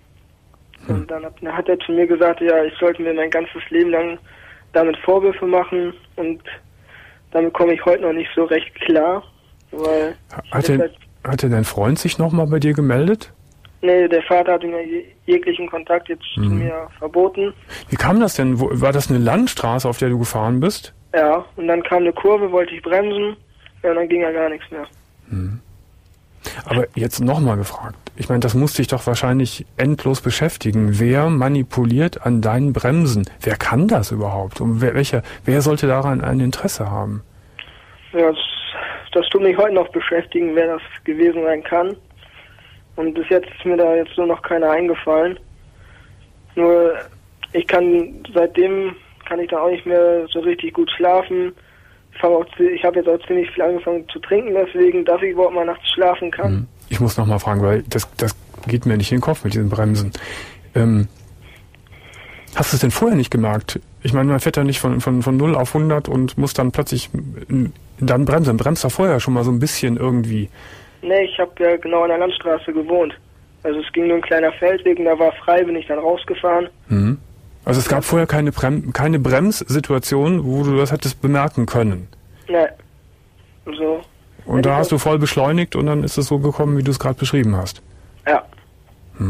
Und dann hat, dann hat er zu mir gesagt, ja, ich sollte mir mein ganzes Leben lang damit Vorwürfe machen und damit komme ich heute noch nicht so recht klar. Weil hat, er, halt hat er dein Freund sich nochmal bei dir gemeldet? Nee, der Vater hat mir jeglichen Kontakt jetzt mhm. zu mir verboten. Wie kam das denn? Wo, war das eine Landstraße, auf der du gefahren bist? Ja, und dann kam eine Kurve, wollte ich bremsen, ja, und dann ging ja gar nichts mehr. Mhm. Aber jetzt nochmal gefragt. Ich meine, das muss dich doch wahrscheinlich endlos beschäftigen. Wer manipuliert an deinen Bremsen? Wer kann das überhaupt? Und wer, welcher, wer sollte daran ein Interesse haben? Ja, das, das tut mich heute noch beschäftigen, wer das gewesen sein kann. Und bis jetzt ist mir da jetzt nur noch keiner eingefallen. Nur, ich kann, seitdem kann ich da auch nicht mehr so richtig gut schlafen. Ich, auch, ich habe jetzt auch ziemlich viel angefangen zu trinken, deswegen, dass ich überhaupt mal nachts schlafen kann. Ich muss noch mal fragen, weil das, das geht mir nicht in den Kopf mit diesen Bremsen. Ähm, hast du es denn vorher nicht gemerkt? Ich meine, man fährt ja nicht von, von, von null auf hundert und muss dann plötzlich dann bremsen. Bremst doch vorher schon mal so ein bisschen irgendwie. Nee, ich habe ja genau an der Landstraße gewohnt. Also es ging nur ein kleiner Feldweg und da war frei, bin ich dann rausgefahren. Mhm. Also es gab vorher keine, Brem keine Bremssituation, wo du das hättest bemerken können? Nee. So. Und da hast du voll beschleunigt und dann ist es so gekommen, wie du es gerade beschrieben hast? Ja. Hm.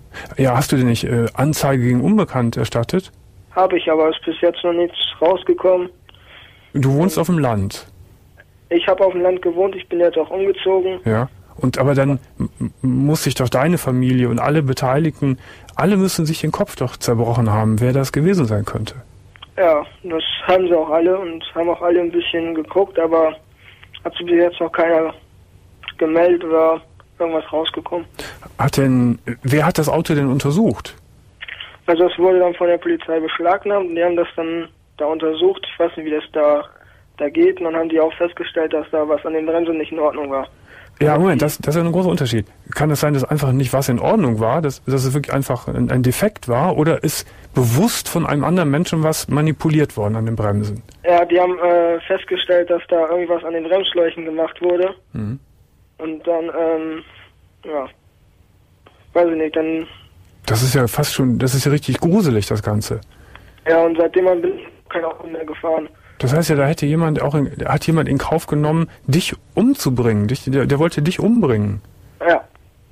Ja, hast du denn nicht äh, Anzeige gegen Unbekannt erstattet? Habe ich, aber ist bis jetzt noch nichts rausgekommen. Du wohnst auf dem Land? Ich habe auf dem Land gewohnt, ich bin jetzt auch umgezogen. Ja. Und aber dann m- muss sich doch deine Familie und alle Beteiligten, alle müssen sich den Kopf doch zerbrochen haben, wer das gewesen sein könnte. Ja, das haben sie auch alle und haben auch alle ein bisschen geguckt, aber hat sich bis jetzt noch keiner gemeldet oder irgendwas rausgekommen. Hat denn, wer hat das Auto denn untersucht? Also es wurde dann von der Polizei beschlagnahmt und die haben das dann da untersucht. Ich weiß nicht, wie das da, da geht. Und dann haben die auch festgestellt, dass da was an den Bremsen nicht in Ordnung war. Ja, Moment, das, das ist ja ein großer Unterschied. Kann es sein, dass einfach nicht was in Ordnung war, dass, dass es wirklich einfach ein, ein Defekt war, oder ist bewusst von einem anderen Menschen was manipuliert worden an den Bremsen? Ja, die haben äh, festgestellt, dass da irgendwas an den Bremsschläuchen gemacht wurde. Mhm. Und dann, ähm, ja, weiß ich nicht, dann... Das ist ja fast schon, das ist ja richtig gruselig, das Ganze. Ja, und seitdem bin ich kein Auto mehr gefahren. Das heißt ja, da hätte jemand auch, in, hat jemand in Kauf genommen, dich umzubringen. Dich, der, der wollte dich umbringen. Ja.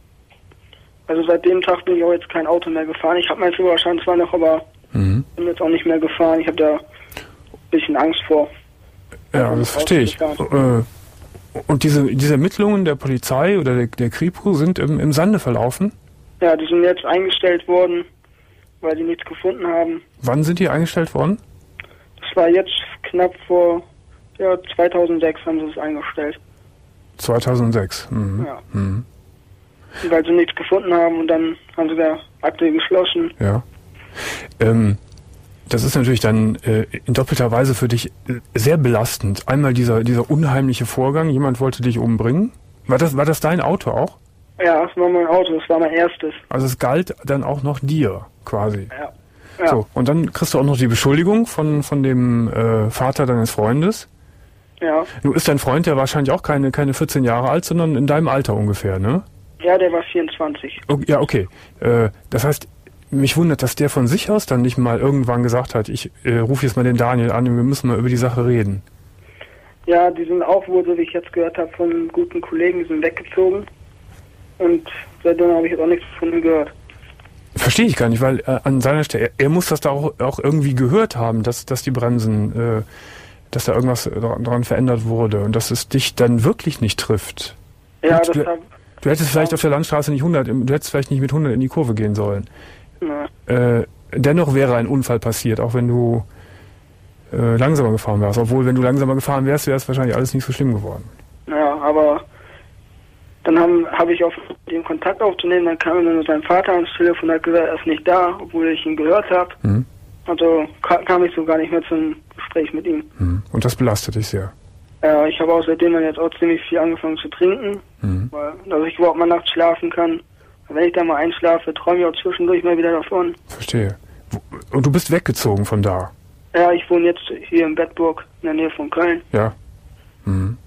Also seit dem Tag bin ich auch jetzt kein Auto mehr gefahren. Ich habe meinen Führerschein zwar noch, aber mhm. bin jetzt auch nicht mehr gefahren. Ich habe da ein bisschen Angst vor. Ja, das verstehe ich. Äh, und diese, diese Ermittlungen der Polizei oder der, der Kripo sind im, im Sande verlaufen? Ja, die sind jetzt eingestellt worden, weil sie nichts gefunden haben. Wann sind die eingestellt worden? Das war jetzt knapp vor, ja, zweitausendsechs haben sie es eingestellt. zweitausendsechs? Mhm. Ja. Mhm. Weil sie nichts gefunden haben und dann haben sie der Akte geschlossen. Ja. Ähm, das ist natürlich dann äh, in doppelter Weise für dich sehr belastend. Einmal dieser, dieser unheimliche Vorgang, jemand wollte dich umbringen. War das, war das dein Auto auch? Ja, das war mein Auto, das war mein erstes. Also es galt dann auch noch dir, quasi. Ja. Ja. So, und dann kriegst du auch noch die Beschuldigung von, von dem äh, Vater deines Freundes. Ja. Nun ist dein Freund ja wahrscheinlich auch keine, keine vierzehn Jahre alt, sondern in deinem Alter ungefähr, ne? Ja, der war vierundzwanzig. Okay, ja, okay. Äh, das heißt, mich wundert, dass der von sich aus dann nicht mal irgendwann gesagt hat, ich äh, rufe jetzt mal den Daniel an und wir müssen mal über die Sache reden. Ja, die sind auch, wo so wie ich jetzt gehört habe, von einem guten Kollegen, die sind weggezogen. Und seitdem habe ich jetzt auch nichts von ihm gehört. Verstehe ich gar nicht, weil äh, an seiner Stelle, er, er muss das da auch, auch irgendwie gehört haben, dass, dass die Bremsen, äh, dass da irgendwas daran verändert wurde und dass es dich dann wirklich nicht trifft. Ja, und das du, hab, du hättest vielleicht auf der Landstraße nicht hundert, du hättest vielleicht nicht mit hundert in die Kurve gehen sollen. Äh, dennoch wäre ein Unfall passiert, auch wenn du äh, langsamer gefahren wärst. Obwohl, wenn du langsamer gefahren wärst, wäre es wahrscheinlich alles nicht so schlimm geworden. Ja, aber dann habe hab ich auf den Kontakt aufzunehmen, dann kam dann sein Vater ans Telefon und hat gesagt, er ist nicht da, obwohl ich ihn gehört habe. Mhm. Also ka kam ich so gar nicht mehr zum Gespräch mit ihm. Mhm. Und das belastet dich sehr? Ja, ich habe außerdem dann jetzt auch ziemlich viel angefangen zu trinken, mhm. weil, dass ich überhaupt mal nachts schlafen kann. Wenn ich da mal einschlafe, träume ich auch zwischendurch mal wieder davon. Verstehe. Und du bist weggezogen von da? Ja, ich wohne jetzt hier in Bedburg, in der Nähe von Köln. Ja. Mhm.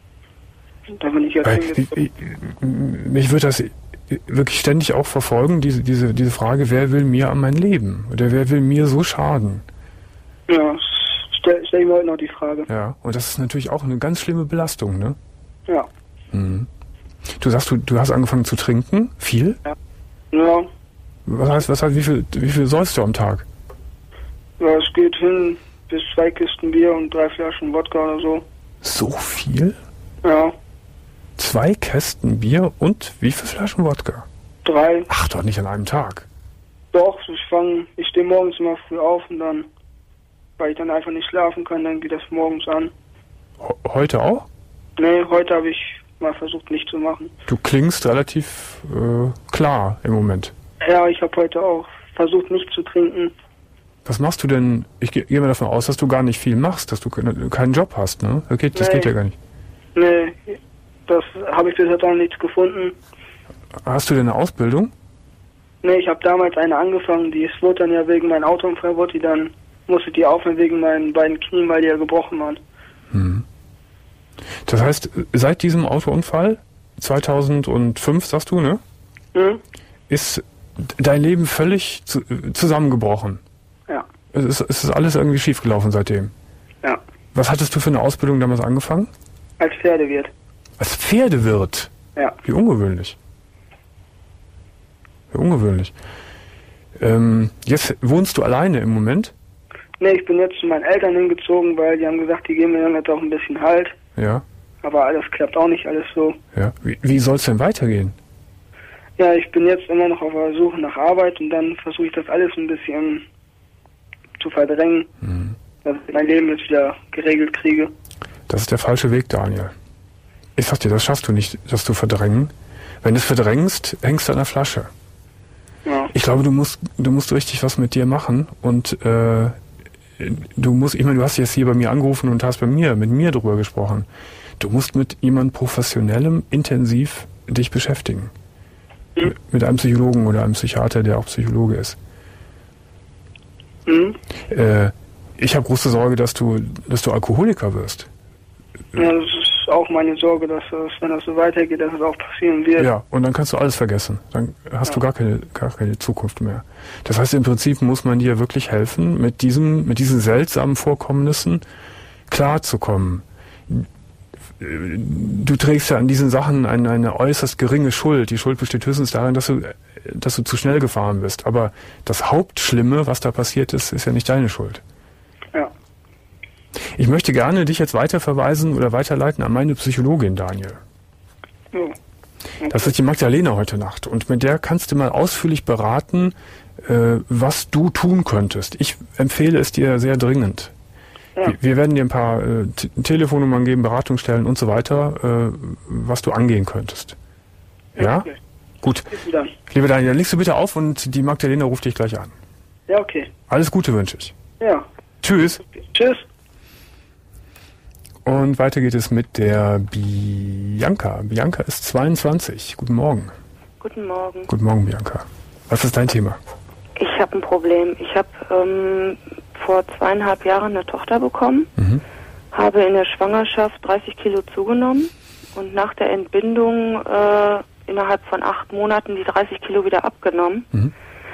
Da bin ich jetzt Weil, ich, mich würde das wirklich ständig auch verfolgen, diese, diese, diese Frage, wer will mir an mein Leben? Oder wer will mir so schaden? Ja, stell, stell ich mir heute noch die Frage. Ja, und das ist natürlich auch eine ganz schlimme Belastung, ne? Ja. Mhm. Du sagst, du, du hast angefangen zu trinken? Viel? Ja. Ja. Was heißt, was heißt, wie viel, wie viel säufst du am Tag? Ja, es geht hin bis zwei Kisten Bier und drei Flaschen Wodka oder so. So viel? Ja. Zwei Kästen Bier und wie viele Flaschen Wodka? Drei. Ach, doch nicht an einem Tag. Doch, ich fange, ich stehe morgens immer früh auf und dann, weil ich dann einfach nicht schlafen kann, dann geht das morgens an. Heute auch? Nee, heute habe ich mal versucht, nicht zu machen. Du klingst relativ äh, klar im Moment. Ja, ich habe heute auch versucht, nicht zu trinken. Was machst du denn? Ich gehe geh mal davon aus, dass du gar nicht viel machst, dass du keinen Job hast, ne? Das geht, das nee. geht ja gar nicht. Nee, das habe ich bis jetzt auch nichts gefunden. Hast du denn eine Ausbildung? Nee, ich habe damals eine angefangen, die es wurde dann ja wegen meinem Autounfall, wurde die dann, musste die aufhören wegen meinen beiden Knien, weil die ja gebrochen waren. Hm. Das heißt, seit diesem Autounfall, zweitausendfünf sagst du, ne? Hm? Ist dein Leben völlig zu, zusammengebrochen? Ja. Es ist, es ist alles irgendwie schiefgelaufen seitdem? Ja. Was hattest du für eine Ausbildung damals angefangen? Als Pferdewirt. Als Pferdewirt? Ja. Wie ungewöhnlich. ungewöhnlich. Ähm, jetzt wohnst du alleine im Moment? Nee, ich bin jetzt zu meinen Eltern hingezogen, weil die haben gesagt, die geben mir dann jetzt auch ein bisschen Halt. Ja. Aber alles klappt auch nicht alles so. Ja. Wie, wie soll es denn weitergehen? Ja, ich bin jetzt immer noch auf der Suche nach Arbeit und dann versuche ich das alles ein bisschen zu verdrängen, mhm. dass ich mein Leben jetzt wieder geregelt kriege. Das ist der falsche Weg, Daniel. Ich sag dir, das schaffst du nicht, das zu verdrängen. Wenn du es verdrängst, hängst du an der Flasche. Ja. Ich glaube, du musst, du musst richtig was mit dir machen und äh, du musst, ich meine, du hast jetzt hier bei mir angerufen und hast bei mir, mit mir drüber gesprochen. Du musst mit jemandem Professionellem intensiv dich beschäftigen. Mhm. Mit einem Psychologen oder einem Psychiater, der auch Psychologe ist. Mhm. Äh, ich habe große Sorge, dass du, dass du Alkoholiker wirst. Ja, das ist auch meine Sorge, dass das, wenn das so weitergeht, dass es auch passieren wird. Ja, und dann kannst du alles vergessen. Dann hast ja. du gar keine, gar keine Zukunft mehr. Das heißt, im Prinzip muss man dir wirklich helfen, mit diesem, mit diesen seltsamen Vorkommnissen klarzukommen. Du trägst ja an diesen Sachen eine, eine äußerst geringe Schuld. Die Schuld besteht höchstens darin, dass du, dass du zu schnell gefahren bist. Aber das Hauptschlimme, was da passiert ist, ist ja nicht deine Schuld. Ja. Ich möchte gerne dich jetzt weiterverweisen oder weiterleiten an meine Psychologin, Daniel. Ja. Okay. Das ist die Magdalena heute Nacht. Und mit der kannst du mal ausführlich beraten, äh, was du tun könntest. Ich empfehle es dir sehr dringend. Ja. Wir werden dir ein paar äh, T- Telefonnummern geben, Beratungsstellen und so weiter, äh, was du angehen könntest. Ja? Okay. Gut. Liebe Daniel, dann legst du bitte auf und die Magdalena ruft dich gleich an. Ja, okay. Alles Gute wünsche ich. Ja. Tschüss. Okay. Tschüss. Und weiter geht es mit der Bianca. Bianca ist zweiundzwanzig. Guten Morgen. Guten Morgen. Guten Morgen, Bianca. Was ist dein Thema? Ich habe ein Problem. Ich habe ähm, vor zweieinhalb Jahren eine Tochter bekommen, mhm. habe in der Schwangerschaft dreißig Kilo zugenommen und nach der Entbindung äh, innerhalb von acht Monaten die dreißig Kilo wieder abgenommen. Mhm.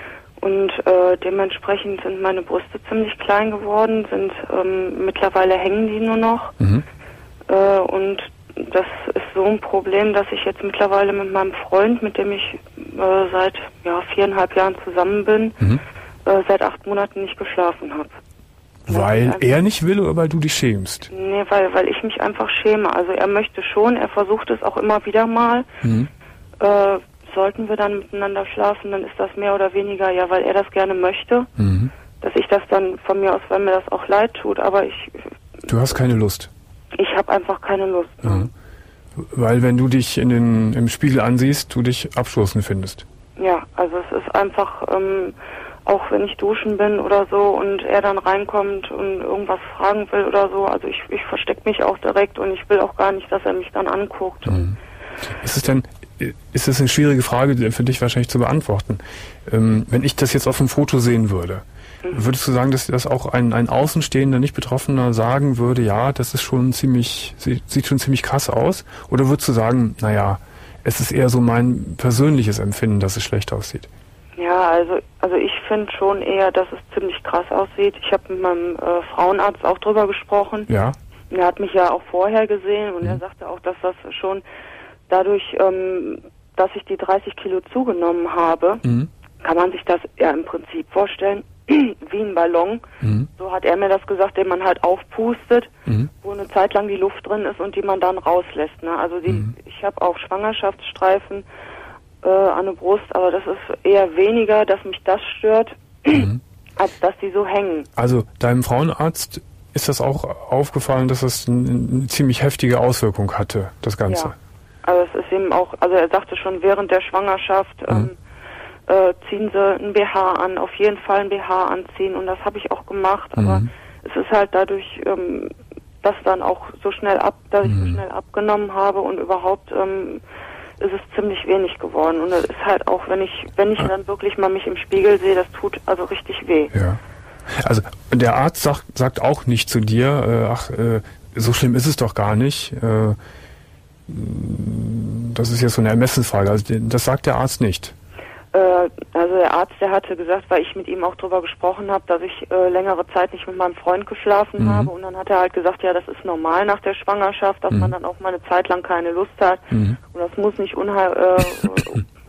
Und äh, dementsprechend sind meine Brüste ziemlich klein geworden, sind ähm, mittlerweile hängen die nur noch. Mhm. Äh, und das ist so ein Problem, dass ich jetzt mittlerweile mit meinem Freund, mit dem ich äh, seit ja, viereinhalb Jahren zusammen bin, mhm. äh, seit acht Monaten nicht geschlafen habe. Weil er nicht will oder weil du dich schämst? Nee, weil, weil ich mich einfach schäme. Also er möchte schon, er versucht es auch immer wieder mal. Mhm. Äh, sollten wir dann miteinander schlafen, dann ist das mehr oder weniger, ja, weil er das gerne möchte, mhm. dass ich das dann von mir aus, weil mir das auch leid tut, aber ich... Du hast keine Lust? Ich habe einfach keine Lust. Mhm. Weil wenn du dich in den, im Spiegel ansiehst, du dich abstoßend findest? Ja, also es ist einfach, ähm, auch wenn ich duschen bin oder so und er dann reinkommt und irgendwas fragen will oder so, also ich, ich verstecke mich auch direkt und ich will auch gar nicht, dass er mich dann anguckt. Mhm. Ist es denn... Ist das eine schwierige Frage für dich wahrscheinlich zu beantworten. Ähm, wenn ich das jetzt auf dem Foto sehen würde, mhm. würdest du sagen, dass das auch ein, ein Außenstehender, nicht Betroffener sagen würde, ja, das ist schon ziemlich, sieht schon ziemlich krass aus? Oder würdest du sagen, naja, es ist eher so mein persönliches Empfinden, dass es schlecht aussieht? Ja, also also ich finde schon eher, dass es ziemlich krass aussieht. Ich habe mit meinem äh, Frauenarzt auch drüber gesprochen. Ja. Er hat mich ja auch vorher gesehen und mhm. er sagte auch, dass das schon dadurch, ähm, dass ich die dreißig Kilo zugenommen habe, mhm. kann man sich das ja im Prinzip vorstellen wie ein Ballon. Mhm. So hat er mir das gesagt, den man halt aufpustet, mhm. wo eine Zeit lang die Luft drin ist und die man dann rauslässt. Ne? Also die, mhm. ich habe auch Schwangerschaftsstreifen äh, an der Brust, aber das ist eher weniger, dass mich das stört, mhm. als dass die so hängen. Also deinem Frauenarzt ist das auch aufgefallen, dass das eine, eine ziemlich heftige Auswirkung hatte, das Ganze? Ja. Also es ist eben auch, also er sagte schon während der Schwangerschaft, mhm. ähm, äh, ziehen Sie ein B H an, auf jeden Fall ein B H anziehen und das habe ich auch gemacht, aber mhm. es ist halt dadurch, ähm, dass dann auch so schnell ab, dass mhm. ich so schnell abgenommen habe und überhaupt ähm, ist es ziemlich wenig geworden und das ist halt auch, wenn ich, wenn ich dann wirklich mal mich im Spiegel sehe, das tut also richtig weh. Ja. Also der Arzt sagt, sagt auch nicht zu dir, äh, ach, äh, so schlimm ist es doch gar nicht, äh, das ist jetzt so eine Ermessensfrage. Also das sagt der Arzt nicht. Äh, also der Arzt, der hatte gesagt, weil ich mit ihm auch drüber gesprochen habe, dass ich äh, längere Zeit nicht mit meinem Freund geschlafen mhm. habe. Und dann hat er halt gesagt, ja, das ist normal nach der Schwangerschaft, dass mhm. man dann auch mal eine Zeit lang keine Lust hat. Mhm. Und das muss nicht unheil, äh,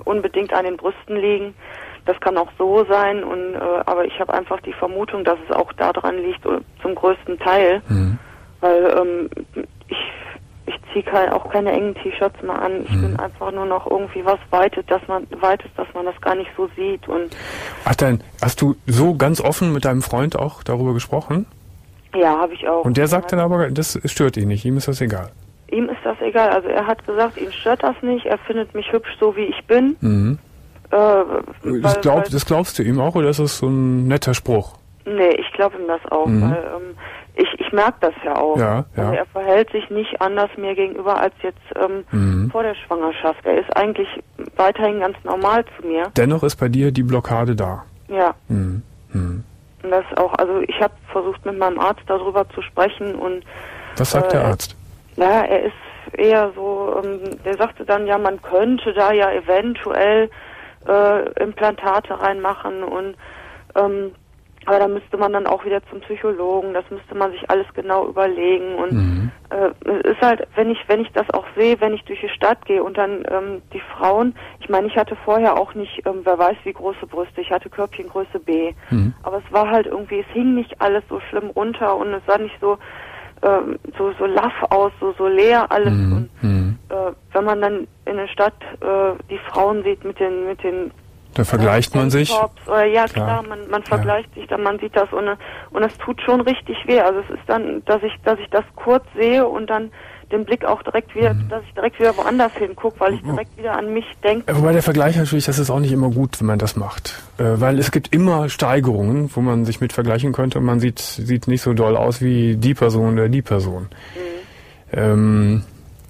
unbedingt an den Brüsten liegen. Das kann auch so sein, und äh, aber ich habe einfach die Vermutung, dass es auch daran liegt, zum größten Teil, mhm. weil ähm, ich ich ziehe kein, auch keine engen T-Shirts mehr an. Ich mhm. bin einfach nur noch irgendwie was weitet, dass man weites, dass man das gar nicht so sieht. Und Ach, dann hast du so ganz offen mit deinem Freund auch darüber gesprochen? Ja, habe ich auch. Und der sagt dann aber, das stört ihn nicht, ihm ist das egal. Ihm ist das egal. Also er hat gesagt, ihn stört das nicht. Er findet mich hübsch, so wie ich bin. Mhm. Äh, weil, das, glaub, weil, das glaubst du ihm auch, oder ist das so ein netter Spruch? Nee, ich glaube ihm das auch, mhm. weil ähm, ich, ich merke das ja auch. Ja, ja. Also er verhält sich nicht anders mir gegenüber als jetzt ähm, mhm. vor der Schwangerschaft. Er ist eigentlich weiterhin ganz normal zu mir. Dennoch ist bei dir die Blockade da. Ja. Mhm. Mhm. Und das auch, also ich habe versucht mit meinem Arzt darüber zu sprechen, und was sagt äh, der Arzt? Ja, er ist eher so, ähm, der sagte dann, ja, man könnte da ja eventuell äh, Implantate reinmachen, und ähm, aber da müsste man dann auch wieder zum Psychologen, das müsste man sich alles genau überlegen, und mhm. äh, es ist halt, wenn ich wenn ich das auch sehe, wenn ich durch die Stadt gehe und dann ähm, die Frauen, ich meine, ich hatte vorher auch nicht, ähm, wer weiß wie große Brüste, ich hatte Körbchengröße B, mhm. aber es war halt irgendwie, es hing nicht alles so schlimm runter, und es sah nicht so ähm, so so laff aus, so so leer alles, mhm. und mhm. äh, wenn man dann in der Stadt äh, die Frauen sieht mit den mit den Da vergleicht man sich. Oder, ja, klar, klar man, man vergleicht ja. sich, dann man sieht das, und und es tut schon richtig weh. Also es ist dann, dass ich, dass ich das kurz sehe und dann den Blick auch direkt wieder, mhm. dass ich direkt wieder woanders hingucke, weil ich direkt wieder an mich denke. Wobei der Vergleich natürlich, das ist auch nicht immer gut, wenn man das macht, äh, weil es gibt immer Steigerungen, wo man sich mit vergleichen könnte, und man sieht sieht nicht so doll aus wie die Person oder die Person. Mhm. Ähm,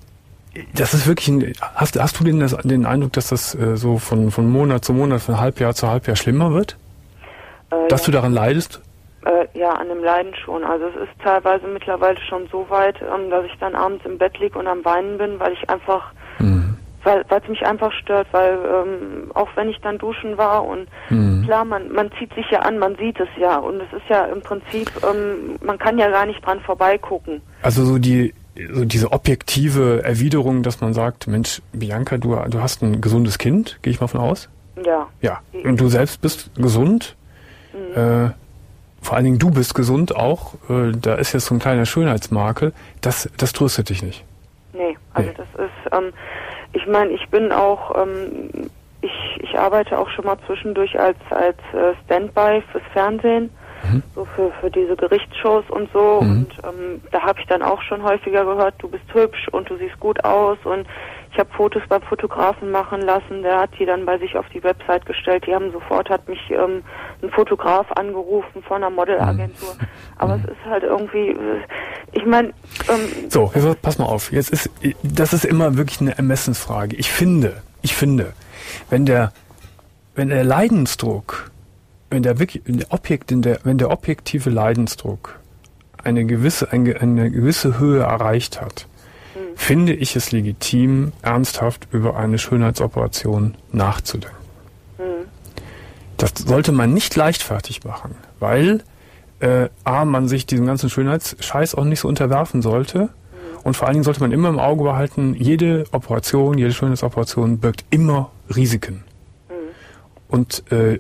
Das ist wirklich ein, hast, hast du den, das, den Eindruck, dass das äh, so von, von Monat zu Monat, von Halbjahr zu Halbjahr schlimmer wird? Äh, dass ja. du daran leidest? Äh, ja, an dem Leiden schon. Also es ist teilweise mittlerweile schon so weit, ähm, dass ich dann abends im Bett liege und am Weinen bin, weil ich einfach, mhm. weil es mich einfach stört, weil ähm, auch wenn ich dann duschen war, und mhm. klar, man, man zieht sich ja an, man sieht es ja, und es ist ja im Prinzip, ähm, man kann ja gar nicht dran vorbeigucken. Also so die so diese objektive Erwiderung, dass man sagt, Mensch, Bianca, du, du hast ein gesundes Kind, gehe ich mal von aus? Ja. Ja. Und du selbst bist gesund. Mhm. Äh, vor allen Dingen du bist gesund auch. Äh, da ist jetzt so ein kleiner Schönheitsmakel. Das, das tröstet dich nicht. Nee, also nee. das ist, ähm, ich meine, ich bin auch, ähm, ich, ich arbeite auch schon mal zwischendurch als, als äh, Standby fürs Fernsehen. Mhm. So für, für diese Gerichtsshows und so, mhm. und ähm, da habe ich dann auch schon häufiger gehört, du bist hübsch und du siehst gut aus, und ich habe Fotos beim Fotografen machen lassen, der hat die dann bei sich auf die Website gestellt, die haben sofort, hat mich ähm, ein Fotograf angerufen von einer Modelagentur, mhm. aber mhm. es ist halt irgendwie, ich meine... Ähm, so, jetzt, pass mal auf, jetzt ist, das ist immer wirklich eine Ermessensfrage. Ich finde, ich finde, wenn der, wenn der Leidensdruck Wenn der, wenn der Objekt, wenn der, wenn der objektive Leidensdruck eine gewisse, eine, eine gewisse Höhe erreicht hat, mhm. finde ich es legitim, ernsthaft über eine Schönheitsoperation nachzudenken. Mhm. Das sollte man nicht leichtfertig machen, weil äh, A, man sich diesem ganzen Schönheitsscheiß auch nicht so unterwerfen sollte, mhm. und vor allen Dingen sollte man immer im Auge behalten, jede Operation, jede Schönheitsoperation birgt immer Risiken. Mhm. Und äh,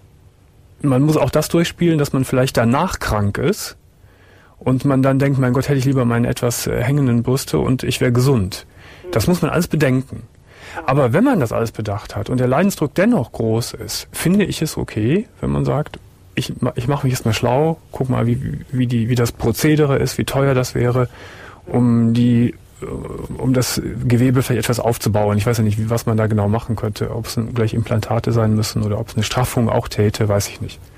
man muss auch das durchspielen, dass man vielleicht danach krank ist und man dann denkt, mein Gott, hätte ich lieber meine etwas äh, hängenden Brüste und ich wäre gesund. Mhm. Das muss man alles bedenken. Aber wenn man das alles bedacht hat und der Leidensdruck dennoch groß ist, finde ich es okay, wenn man sagt, ich, ich mache mich jetzt mal schlau, guck mal, wie, wie, die, wie das Prozedere ist, wie teuer das wäre, um die um das Gewebe vielleicht etwas aufzubauen. Ich weiß ja nicht, wie, was man da genau machen könnte. Ob es gleich Implantate sein müssen oder ob es eine Straffung auch täte, weiß ich nicht.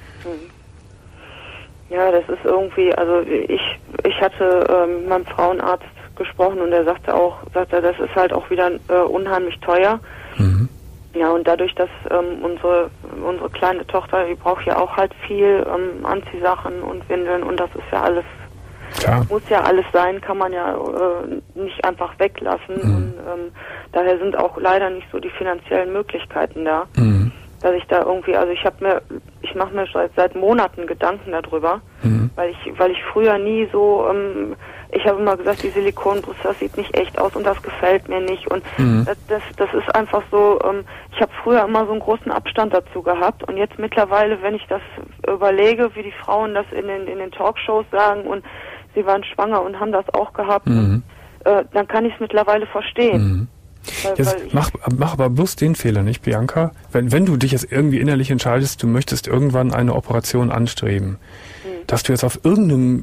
Ja, das ist irgendwie, also ich ich hatte ähm, mit meinem Frauenarzt gesprochen, und er sagte auch, sagte, das ist halt auch wieder äh, unheimlich teuer. Mhm. Ja, und dadurch, dass ähm, unsere unsere kleine Tochter, die braucht ja auch halt viel ähm, Anziehsachen und Windeln, und das ist ja alles, klar. Muss ja alles sein, kann man ja äh, nicht einfach weglassen. Mhm. Und ähm, daher sind auch leider nicht so die finanziellen Möglichkeiten da, mhm. dass ich da irgendwie, also ich habe mir, ich mache mir seit, seit Monaten Gedanken darüber, mhm. weil ich, weil ich früher nie so, ähm, ich habe immer gesagt, die Silikonbrust, das sieht nicht echt aus und das gefällt mir nicht. Und mhm. das, das, das ist einfach so, ähm, ich habe früher immer so einen großen Abstand dazu gehabt und jetzt mittlerweile, wenn ich das überlege, wie die Frauen das in den, in den Talkshows sagen und sie waren schwanger und haben das auch gehabt, mhm. und, äh, dann kann ich es mittlerweile verstehen. Mhm. Weil, jetzt weil mach, mach aber bloß den Fehler nicht, Bianca. Wenn, wenn du dich jetzt irgendwie innerlich entscheidest, du möchtest irgendwann eine Operation anstreben, mhm. dass du jetzt auf irgendeinem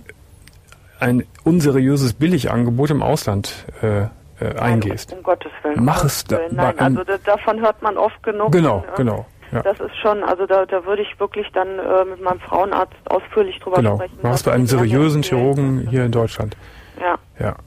ein unseriöses Billigangebot im Ausland äh, äh, eingehst. Um Gottes Willen. Mach es da. Nein, also da, davon hört man oft genug. Genau, und, genau. Ja. Das ist schon, also da, da würde ich wirklich dann äh, mit meinem Frauenarzt ausführlich drüber genau. sprechen. Mach es bei einem seriösen Chirurgen hier in Deutschland. Ja. Ja.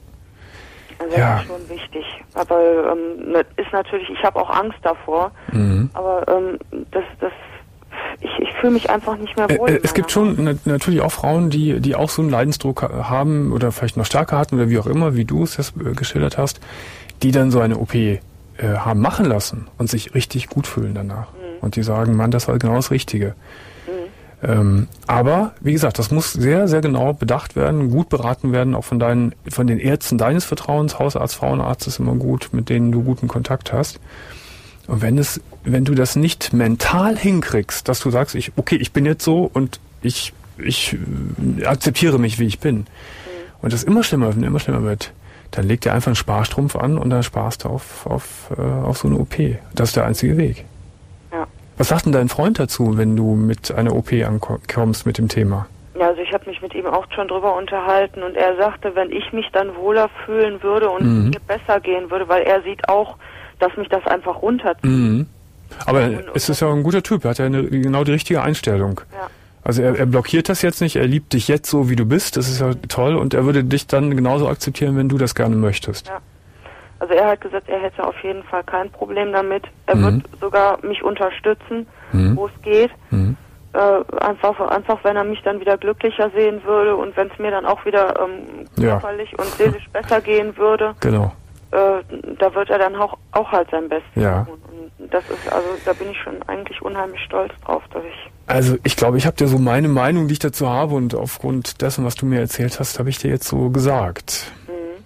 Also das ja. ist schon wichtig. Aber ähm, ist natürlich, ich habe auch Angst davor. Mhm. Aber ähm, das, das Ich, ich fühle mich einfach nicht mehr wohl. Äh, es gibt schon na, natürlich auch Frauen, die die auch so einen Leidensdruck haben oder vielleicht noch stärker hatten oder wie auch immer, wie du es jetzt äh, geschildert hast, die dann so eine O P äh, haben machen lassen und sich richtig gut fühlen danach. Mhm. Und die sagen, Mann, das war genau das Richtige. Mhm. Ähm, aber, wie gesagt, das muss sehr, sehr genau bedacht werden, gut beraten werden, auch von deinen, von den Ärzten deines Vertrauens, Hausarzt, Frauenarzt ist immer gut, mit denen du guten Kontakt hast. Und wenn es, wenn du das nicht mental hinkriegst, dass du sagst, ich, okay, ich bin jetzt so und ich, ich äh, akzeptiere mich, wie ich bin. Mhm. Und das immer schlimmer wird, immer schlimmer wird, dann leg dir einfach einen Sparstrumpf an und dann sparst du auf, auf, äh, auf so eine O P. Das ist der einzige Weg. Ja. Was sagt denn dein Freund dazu, wenn du mit einer O P ankommst mit dem Thema? Ja, also ich habe mich mit ihm auch schon drüber unterhalten und er sagte, wenn ich mich dann wohler fühlen würde und Mhm. mir besser gehen würde, weil er sieht auch, dass mich das einfach runterzieht. Mhm. Aber und, und es ist ja ein guter Typ, er hat ja eine, genau die richtige Einstellung. Ja. Also er, er blockiert das jetzt nicht, er liebt dich jetzt so, wie du bist, das ist ja toll und er würde dich dann genauso akzeptieren, wenn du das gerne möchtest. Ja. Also er hat gesagt, er hätte auf jeden Fall kein Problem damit. Er Mhm. wird sogar mich unterstützen, Mhm. wo es geht. Mhm. Äh, einfach, einfach, wenn er mich dann wieder glücklicher sehen würde und wenn es mir dann auch wieder ähm, körperlich Ja. und seelisch besser gehen würde. Genau. Äh, da wird er dann auch, auch halt sein Bestes Ja. tun. Und das ist, also da bin ich schon eigentlich unheimlich stolz drauf, dass ich... Also ich glaube, ich habe dir so meine Meinung, die ich dazu habe und aufgrund dessen, was du mir erzählt hast, habe ich dir jetzt so gesagt. Mhm.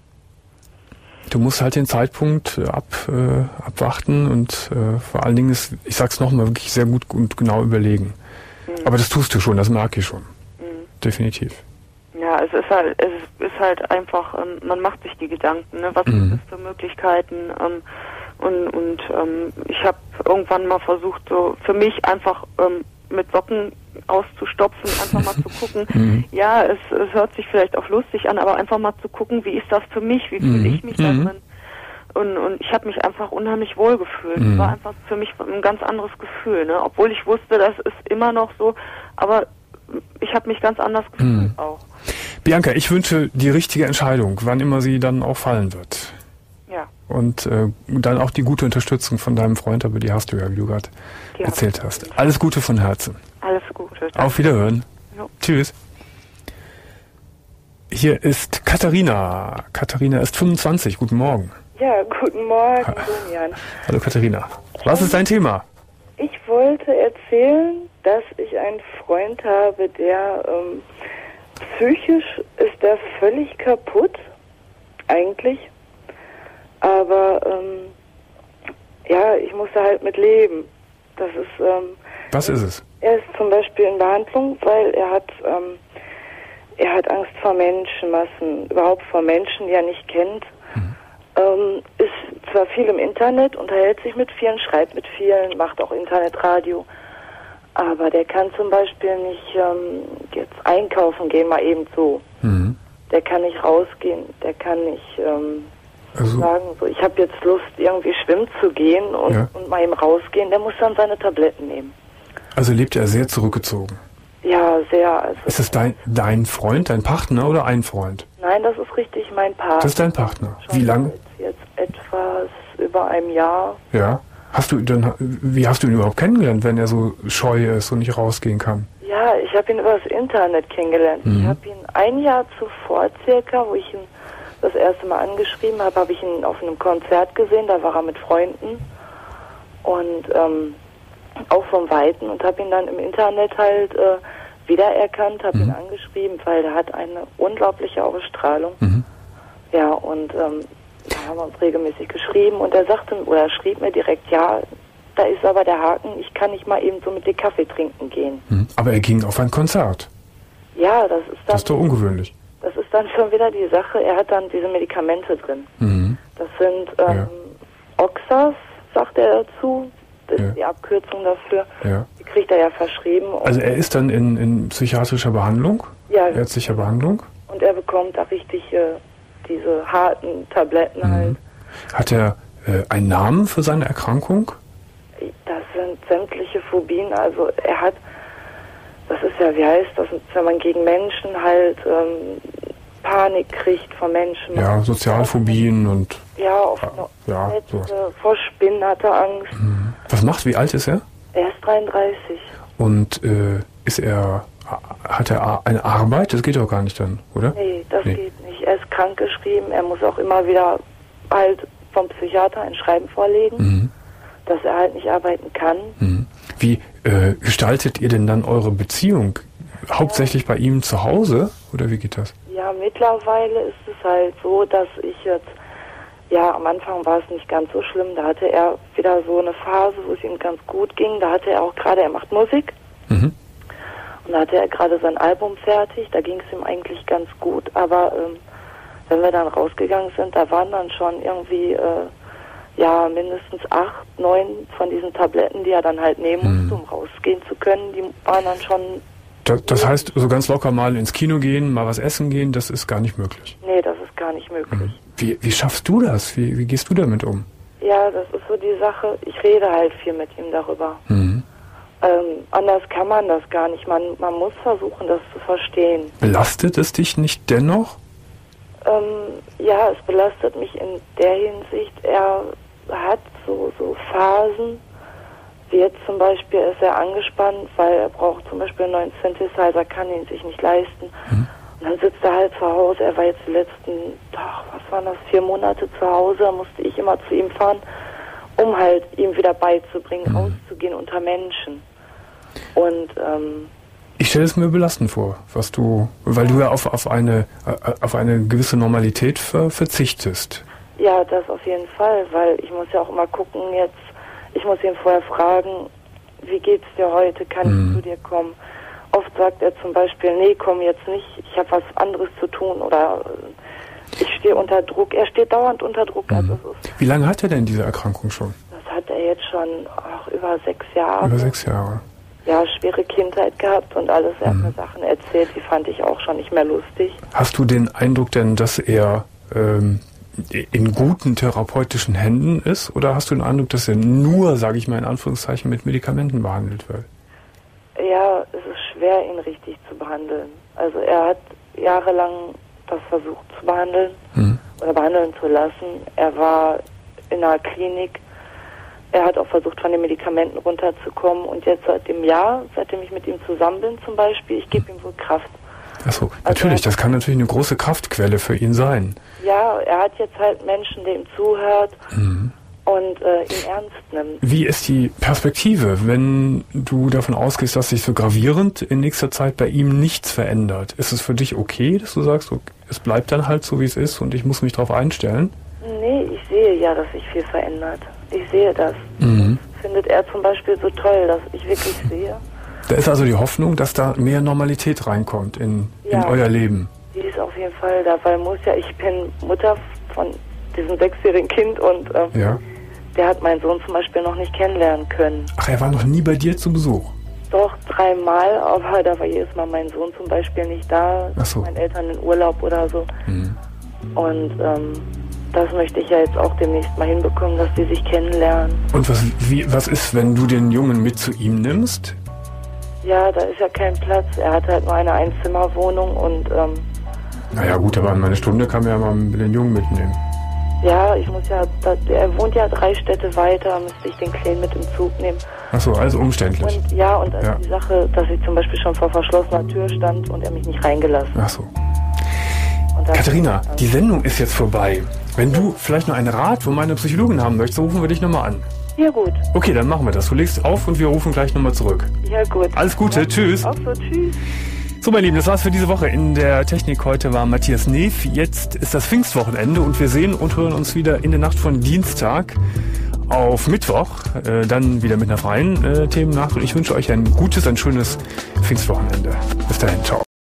Du musst halt den Zeitpunkt äh, ab, äh, abwarten und äh, vor allen Dingen ist, ich sag's nochmal, wirklich sehr gut und genau überlegen. Mhm. Aber das tust du schon, das merke ich schon. Mhm. Definitiv. Ja, es ist halt, es ist halt einfach, ähm, man macht sich die Gedanken, ne? Was Mhm. gibt es für Möglichkeiten? Ähm, und und ähm, ich habe irgendwann mal versucht, so für mich einfach ähm, mit Socken auszustopfen, einfach mal zu gucken. Mhm. Ja, es, es hört sich vielleicht auch lustig an, aber einfach mal zu gucken, wie ist das für mich, wie fühle Mhm. ich mich da Mhm. drin? Und, und ich habe mich einfach unheimlich wohl gefühlt. Mhm. Es war einfach für mich ein ganz anderes Gefühl, ne? Obwohl ich wusste, das ist immer noch so, aber ich habe mich ganz anders gefühlt Mhm. auch. Bianca, ich wünsche die richtige Entscheidung, wann immer sie dann auch fallen wird. Ja. Und äh, dann auch die gute Unterstützung von deinem Freund, aber die hast du ja, wie du gerade Ja. erzählt hast. Alles Gute von Herzen. Alles Gute. Auf Wiederhören. Jo. Tschüss. Hier ist Katharina. Katharina ist fünfundzwanzig. Guten Morgen. Ja, guten Morgen, Domian. Hallo Katharina. Was ist dein Thema? Ich wollte erzählen, dass ich einen Freund habe, der ähm, psychisch ist er völlig kaputt, eigentlich. Aber ähm, ja, ich musste halt mit leben. Das ist. Ähm, Was ist es? Er ist zum Beispiel in Behandlung, weil er hat ähm, er hat Angst vor Menschenmassen, überhaupt vor Menschen, die er nicht kennt. Mhm. Ähm, ist zwar viel im Internet, unterhält sich mit vielen, schreibt mit vielen, macht auch Internetradio, aber der kann zum Beispiel nicht ähm, jetzt einkaufen gehen, mal eben so. Mhm. Der kann nicht rausgehen, der kann nicht ähm, also, sagen, so ich habe jetzt Lust, irgendwie schwimmen zu gehen und, ja. und mal eben rausgehen, der muss dann seine Tabletten nehmen. Also lebt er sehr zurückgezogen? Ja, sehr. Also ist es dein, dein Freund, dein Partner oder ein Freund? Nein, das ist richtig mein Partner. Das ist dein Partner. Schon wie lange? Jetzt etwas über einem Jahr. Ja. Hast du dann, wie hast du ihn überhaupt kennengelernt, wenn er so scheu ist und nicht rausgehen kann? Ja, ich habe ihn über das Internet kennengelernt. Mhm. Ich habe ihn ein Jahr zuvor circa, wo ich ihn das erste Mal angeschrieben habe, habe ich ihn auf einem Konzert gesehen, da war er mit Freunden und ähm, auch vom Weiten und habe ihn dann im Internet halt äh, wiedererkannt, habe Mhm. ihn angeschrieben, weil der hat eine unglaubliche Ausstrahlung. Mhm. Ja, und ähm, da haben wir uns regelmäßig geschrieben und er sagte, oder er schrieb mir direkt, ja, da ist aber der Haken, ich kann nicht mal eben so mit dir Kaffee trinken gehen. Mhm. Aber er ging auf ein Konzert. Ja, das ist dann... Das ist doch ungewöhnlich. Das ist dann schon wieder die Sache, er hat dann diese Medikamente drin. Mhm. Das sind ähm, Ja. Oxas, sagt er dazu. Das Ja. ist die Abkürzung dafür. Ja. Die kriegt er ja verschrieben. Und, Also er ist dann in, in psychiatrischer Behandlung, ja, ärztlicher Behandlung. und er bekommt da richtig äh, diese harten Tabletten Mhm. halt. Hat er äh, einen Namen für seine Erkrankung? Das sind sämtliche Phobien. Also er hat, das ist ja, wie heißt das, wenn man gegen Menschen halt ähm, Panik kriegt vor Menschen. Ja, Sozialphobien und Ja, auf ja, Netze, sowas. vor Spinnen hat er Angst. Mhm. Was macht, wie alt ist er? Er ist dreiunddreißig. Und äh, ist er, hat er eine Arbeit? Das geht doch gar nicht dann, oder? Nee, das Nee. geht nicht. Er ist krankgeschrieben. Er muss auch immer wieder halt vom Psychiater ein Schreiben vorlegen, Mhm. dass er halt nicht arbeiten kann. Mhm. Wie äh, gestaltet ihr denn dann eure Beziehung? Hauptsächlich bei ihm zu Hause? Oder wie geht das? Ja, mittlerweile ist es halt so, dass ich jetzt, ja, am Anfang war es nicht ganz so schlimm. Da hatte er wieder so eine Phase, wo es ihm ganz gut ging. Da hatte er auch gerade, er macht Musik. Mhm. Und da hatte er gerade sein Album fertig. Da ging es ihm eigentlich ganz gut. Aber ähm, wenn wir dann rausgegangen sind, da waren dann schon irgendwie, äh, ja, mindestens acht, neun von diesen Tabletten, die er dann halt nehmen Mhm. musste, um rausgehen zu können. Die waren dann schon, Das, das heißt, so ganz locker mal ins Kino gehen, mal was essen gehen, das ist gar nicht möglich. nee, das ist gar nicht möglich. Mhm. Wie, wie schaffst du das? Wie, wie gehst du damit um? Ja, das ist so die Sache. Ich rede halt viel mit ihm darüber. Mhm. Ähm, anders kann man das gar nicht. Man, man muss versuchen, das zu verstehen. Belastet es dich nicht dennoch? Ähm, ja, es belastet mich in der Hinsicht, er hat so, so Phasen, wie jetzt zum Beispiel ist er angespannt, weil er braucht zum Beispiel einen neuen Synthesizer, kann ihn sich nicht leisten. Mhm. Und dann sitzt er halt zu Hause, er war jetzt die letzten, ach, was waren das, vier Monate zu Hause, da musste ich immer zu ihm fahren, um halt ihm wieder beizubringen, Mhm. auszugehen unter Menschen. Und, ähm, Ich stelle es mir belastend vor, was du, weil du ja auf, auf eine äh, auf eine gewisse Normalität ver, verzichtest. ja, das auf jeden Fall, weil ich muss ja auch immer gucken jetzt, ich muss ihn vorher fragen, wie geht's dir heute, kann Mhm. ich zu dir kommen? Oft sagt er zum Beispiel, nee, komm jetzt nicht, ich habe was anderes zu tun oder äh, ich stehe unter Druck. Er steht dauernd unter Druck. Mhm. Also es ist, Wie lange hat er denn diese Erkrankung schon? das hat er jetzt schon ach, über sechs Jahre. Über sechs Jahre. Ja, schwere Kindheit gehabt und alles. Er Mhm. hat mir Sachen erzählt, die fand ich auch schon nicht mehr lustig. Hast du den Eindruck denn, dass er ähm, in guten therapeutischen Händen ist? Oder hast du den Eindruck, dass er nur, sage ich mal in Anführungszeichen, mit Medikamenten behandelt wird? Ja, es ist schwer, ihn richtig zu behandeln. Also er hat jahrelang das versucht zu behandeln Mhm. oder behandeln zu lassen. Er war in einer Klinik. Er hat auch versucht, von den Medikamenten runterzukommen. Und jetzt seit dem Jahr, seitdem ich mit ihm zusammen bin zum Beispiel, ich gebe ihm wohl Kraft. Achso, natürlich, das kann natürlich eine große Kraftquelle für ihn sein. Ja, er hat jetzt halt Menschen, der ihm zuhört Mhm. und äh, ihn ernst nimmt. Wie ist die Perspektive, wenn du davon ausgehst, dass sich so gravierend in nächster Zeit bei ihm nichts verändert? Ist es für dich okay, dass du sagst, okay, es bleibt dann halt so, wie es ist und ich muss mich darauf einstellen? Nee, ich sehe ja, dass sich viel verändert. Ich sehe das. Mhm. Findet er zum Beispiel so toll, dass ich wirklich sehe. Da ist also die Hoffnung, dass da mehr Normalität reinkommt in, in Ja. euer Leben. Die ist auf jeden Fall da, weil muss ja, ich bin Mutter von diesem sechsjährigen Kind und ähm, Ja. der hat meinen Sohn zum Beispiel noch nicht kennenlernen können. Ach, er war noch nie bei dir zu Besuch? Doch, dreimal, aber da war jedes Mal mein Sohn zum Beispiel nicht da. Ach so. Meine Eltern in Urlaub oder so. Mhm. Und ähm, das möchte ich ja jetzt auch demnächst mal hinbekommen, dass die sich kennenlernen. Und was, wie, was ist, wenn du den Jungen mit zu ihm nimmst? Ja, da ist ja kein Platz. Er hat halt nur eine Einzimmerwohnung und ähm, Naja gut, aber in eine Stunde kann man ja mal den Jungen mitnehmen. ja, ich muss ja, da, er wohnt ja drei Städte weiter, müsste ich den Kleinen mit im Zug nehmen. Achso, also umständlich. Und ja, und also Ja. die Sache, dass ich zum Beispiel schon vor verschlossener Tür stand und er mich nicht reingelassen. Achso. Und das- Katharina, die Sendung ist jetzt vorbei. Wenn du vielleicht noch einen Rat von meiner Psychologin haben möchtest, rufen wir dich nochmal an. Ja, gut. Okay, dann machen wir das. Du legst auf und wir rufen gleich nochmal zurück. Ja, gut. Alles Gute, ja. Tschüss. Auch so, tschüss. So, meine Lieben, das war's für diese Woche. In der Technik heute war Matthias Neef. Jetzt ist das Pfingstwochenende und wir sehen und hören uns wieder in der Nacht von Dienstag auf Mittwoch. Äh, dann wieder mit einer freien äh, Themennacht. Und ich wünsche euch ein gutes, ein schönes Pfingstwochenende. Bis dahin, ciao.